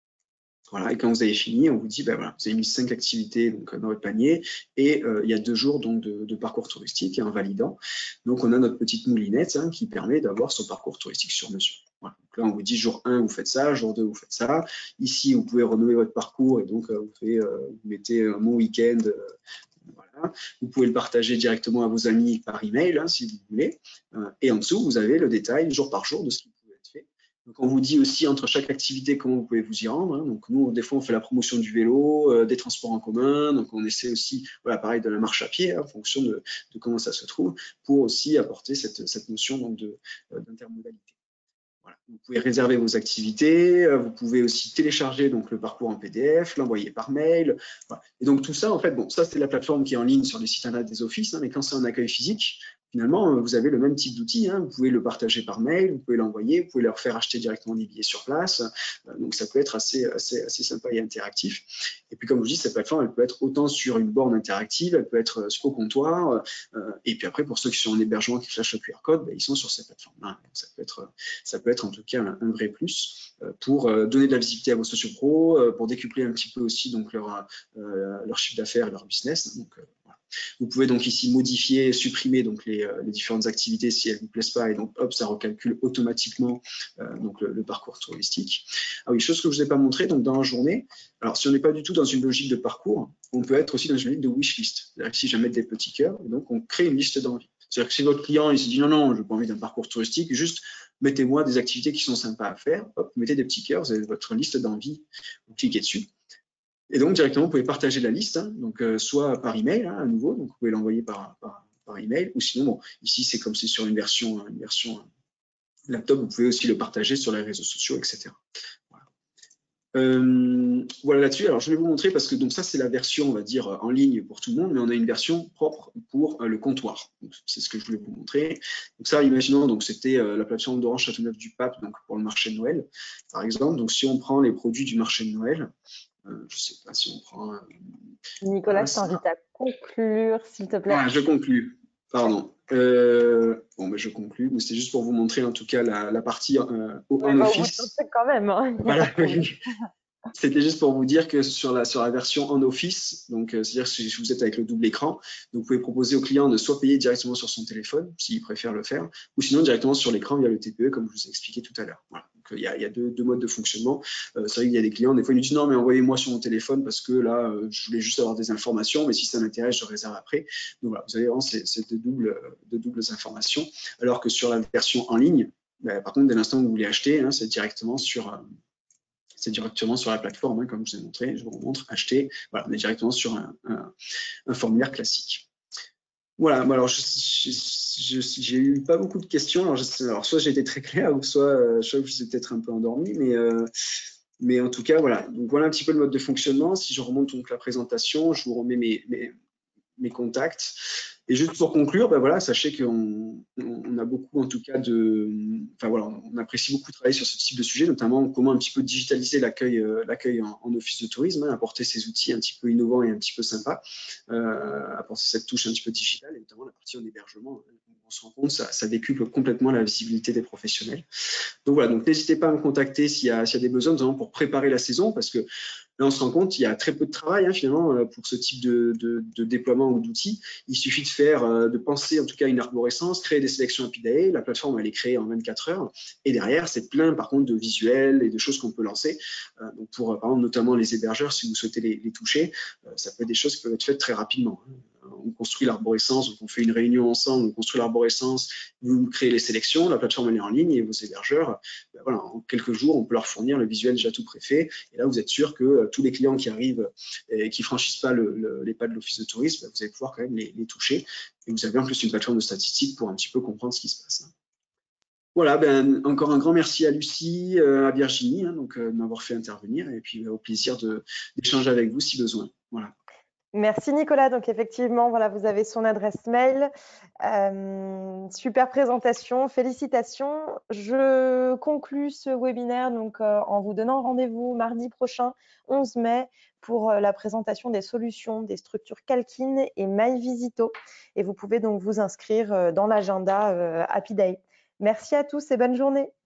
Voilà, et quand vous avez fini, on vous dit, ben voilà, vous avez mis cinq activités donc, dans votre panier et euh, il y a deux jours donc, de, de parcours touristique en validant. Donc, on a notre petite moulinette hein, qui permet d'avoir son parcours touristique sur mesure. Voilà. Donc là, on vous dit, jour un, vous faites ça, jour deux, vous faites ça. Ici, vous pouvez renouveler votre parcours et donc euh, vous, faites, euh, vous mettez un bon week-end. Euh, Voilà. Vous pouvez le partager directement à vos amis par email hein, si vous voulez. Euh, et en dessous, vous avez le détail jour par jour de ce qui peut être fait. Donc, on vous dit aussi entre chaque activité comment vous pouvez vous y rendre. Hein. Donc, nous, des fois, on fait la promotion du vélo, euh, des transports en commun. Donc, on essaie aussi, voilà, pareil, de la marche à pied hein, en fonction de, de comment ça se trouve, pour aussi apporter cette, cette notion donc, de, euh, d'intermodalité. Voilà. Vous pouvez réserver vos activités, vous pouvez aussi télécharger donc, le parcours en P D F, l'envoyer par mail. Voilà. Et donc tout ça, en fait, bon, ça c'est la plateforme qui est en ligne sur le site internet des offices, hein, mais quand c'est en accueil physique, finalement, vous avez le même type d'outil. Hein. Vous pouvez le partager par mail, vous pouvez l'envoyer, vous pouvez leur faire acheter directement des billets sur place. Donc ça peut être assez, assez, assez sympa et interactif. Et puis comme je vous dis, cette plateforme, elle peut être autant sur une borne interactive, elle peut être au comptoir. Et puis après, pour ceux qui sont en hébergement qui flashent le Q R code, ben, ils sont sur cette plateforme-là. Ça peut être, ça peut être en tout cas un, un vrai plus pour donner de la visibilité à vos sociopros, pour décupler un petit peu aussi donc leur, euh, leur chiffre d'affaires, leur business. Donc, euh, voilà. Vous pouvez donc ici modifier, supprimer donc les, les différentes activités si elles ne vous plaisent pas, et donc hop, ça recalcule automatiquement euh, donc le, le parcours touristique. Ah oui, chose que je ne vous ai pas montré, donc dans la journée, alors si on n'est pas du tout dans une logique de parcours, on peut être aussi dans une logique de wishlist. C'est-à-dire que si jamais des petits cœurs, donc on crée une liste d'envie. C'est-à-dire que si votre client il se dit non, non, je n'ai pas envie d'un parcours touristique, juste mettez-moi des activités qui sont sympas à faire, hop, vous mettez des petits cœurs, vous avez votre liste d'envie, vous cliquez dessus. Et donc, directement, vous pouvez partager la liste, hein, donc, euh, soit par email, hein, à nouveau, donc vous pouvez l'envoyer par, par, par email, ou sinon, bon, ici, c'est comme c'est sur une version, une version laptop, vous pouvez aussi le partager sur les réseaux sociaux, et cetera. Voilà, euh, voilà là-dessus. Alors, je vais vous montrer parce que donc ça, c'est la version, on va dire, en ligne pour tout le monde, mais on a une version propre pour euh, le comptoir. C'est ce que je voulais vous montrer. Donc ça, imaginons, donc c'était euh, la plateforme d'Orange Châteauneuf du Pape, donc pour le marché de Noël, par exemple. Donc, si on prend les produits du marché de Noël, Euh, je ne sais pas si on prend… Euh, Nicolas, je t'invite à conclure, s'il te plaît. Ah, je conclus, pardon. Euh, bon, ben, je conclus. C'est juste pour vous montrer en tout cas la, la partie euh, en ouais, bah, office. quand même. Hein. Voilà. C'était juste pour vous dire que sur la, sur la version en office, donc euh, c'est-à-dire si vous êtes avec le double écran, donc vous pouvez proposer au client de soit payer directement sur son téléphone, s'il préfère le faire, ou sinon directement sur l'écran via le T P E, comme je vous ai expliqué tout à l'heure. Voilà. Donc il y a, il y a deux, deux modes de fonctionnement. Euh, c'est vrai qu'il y a des clients, des fois ils nous disent non, mais envoyez-moi sur mon téléphone parce que là, euh, je voulais juste avoir des informations, mais si ça m'intéresse, je réserve après. Donc voilà, vous avez vraiment ces, ces deux, doubles, deux doubles informations, alors que sur la version en ligne, bah, par contre, dès l'instant où vous voulez acheter, hein, c'est directement sur… Euh, c'est directement sur la plateforme, hein, comme je vous ai montré, je vous remontre, acheter, voilà, on est directement sur un, un, un formulaire classique. Voilà, bon, alors j'ai eu pas beaucoup de questions, alors, je, alors soit j'ai été très clair, ou soit, euh, soit je suis peut-être un peu endormi, mais, euh, mais en tout cas, voilà, donc voilà un petit peu le mode de fonctionnement. Si je remonte donc la présentation, je vous remets mes, mes, mes contacts. Et juste pour conclure, ben voilà, sachez qu'on on a beaucoup, en tout cas, de, enfin voilà, on apprécie beaucoup travailler sur ce type de sujet, notamment comment un petit peu digitaliser l'accueil, euh, l'accueil en, en office de tourisme, hein, apporter ces outils un petit peu innovants et un petit peu sympas, euh, apporter cette touche un petit peu digitale, et notamment la partie en hébergement. On se rend compte, ça, ça décuple complètement la visibilité des professionnels. Donc voilà, donc n'hésitez pas à me contacter s'il y a, s'il y a des besoins, notamment pour préparer la saison, parce que là, on se rend compte qu'il y a très peu de travail hein, finalement pour ce type de, de, de déploiement ou d'outils. Il suffit de faire, de penser en tout cas une arborescence, créer des sélections Apidae. La plateforme, elle est créée en vingt-quatre heures. Et derrière, c'est plein par contre de visuels et de choses qu'on peut lancer. Donc pour, par exemple, notamment les hébergeurs, si vous souhaitez les, les toucher, ça peut être des choses qui peuvent être faites très rapidement. On construit l'arborescence, donc on fait une réunion ensemble, on construit l'arborescence, vous créez les sélections, la plateforme elle est en ligne et vos hébergeurs, ben voilà, en quelques jours, on peut leur fournir le visuel déjà tout préfet. Et là, vous êtes sûr que euh, tous les clients qui arrivent et qui franchissent pas le, le, les pas de l'office de tourisme, ben vous allez pouvoir quand même les, les toucher. Et vous avez en plus une plateforme de statistiques pour un petit peu comprendre ce qui se passe. Voilà, ben, encore un grand merci à Lucie, euh, à Virginie, hein, donc, euh, de m'avoir fait intervenir et puis euh, au plaisir d'échanger avec vous si besoin. Voilà. Merci Nicolas. Donc effectivement, voilà, vous avez son adresse mail. Euh, super présentation, félicitations. Je conclus ce webinaire donc, euh, en vous donnant rendez-vous mardi prochain, onze mai, pour euh, la présentation des solutions des structures Calkin et MyVisito. Et vous pouvez donc vous inscrire euh, dans l'agenda euh, Happy Day. Merci à tous et bonne journée.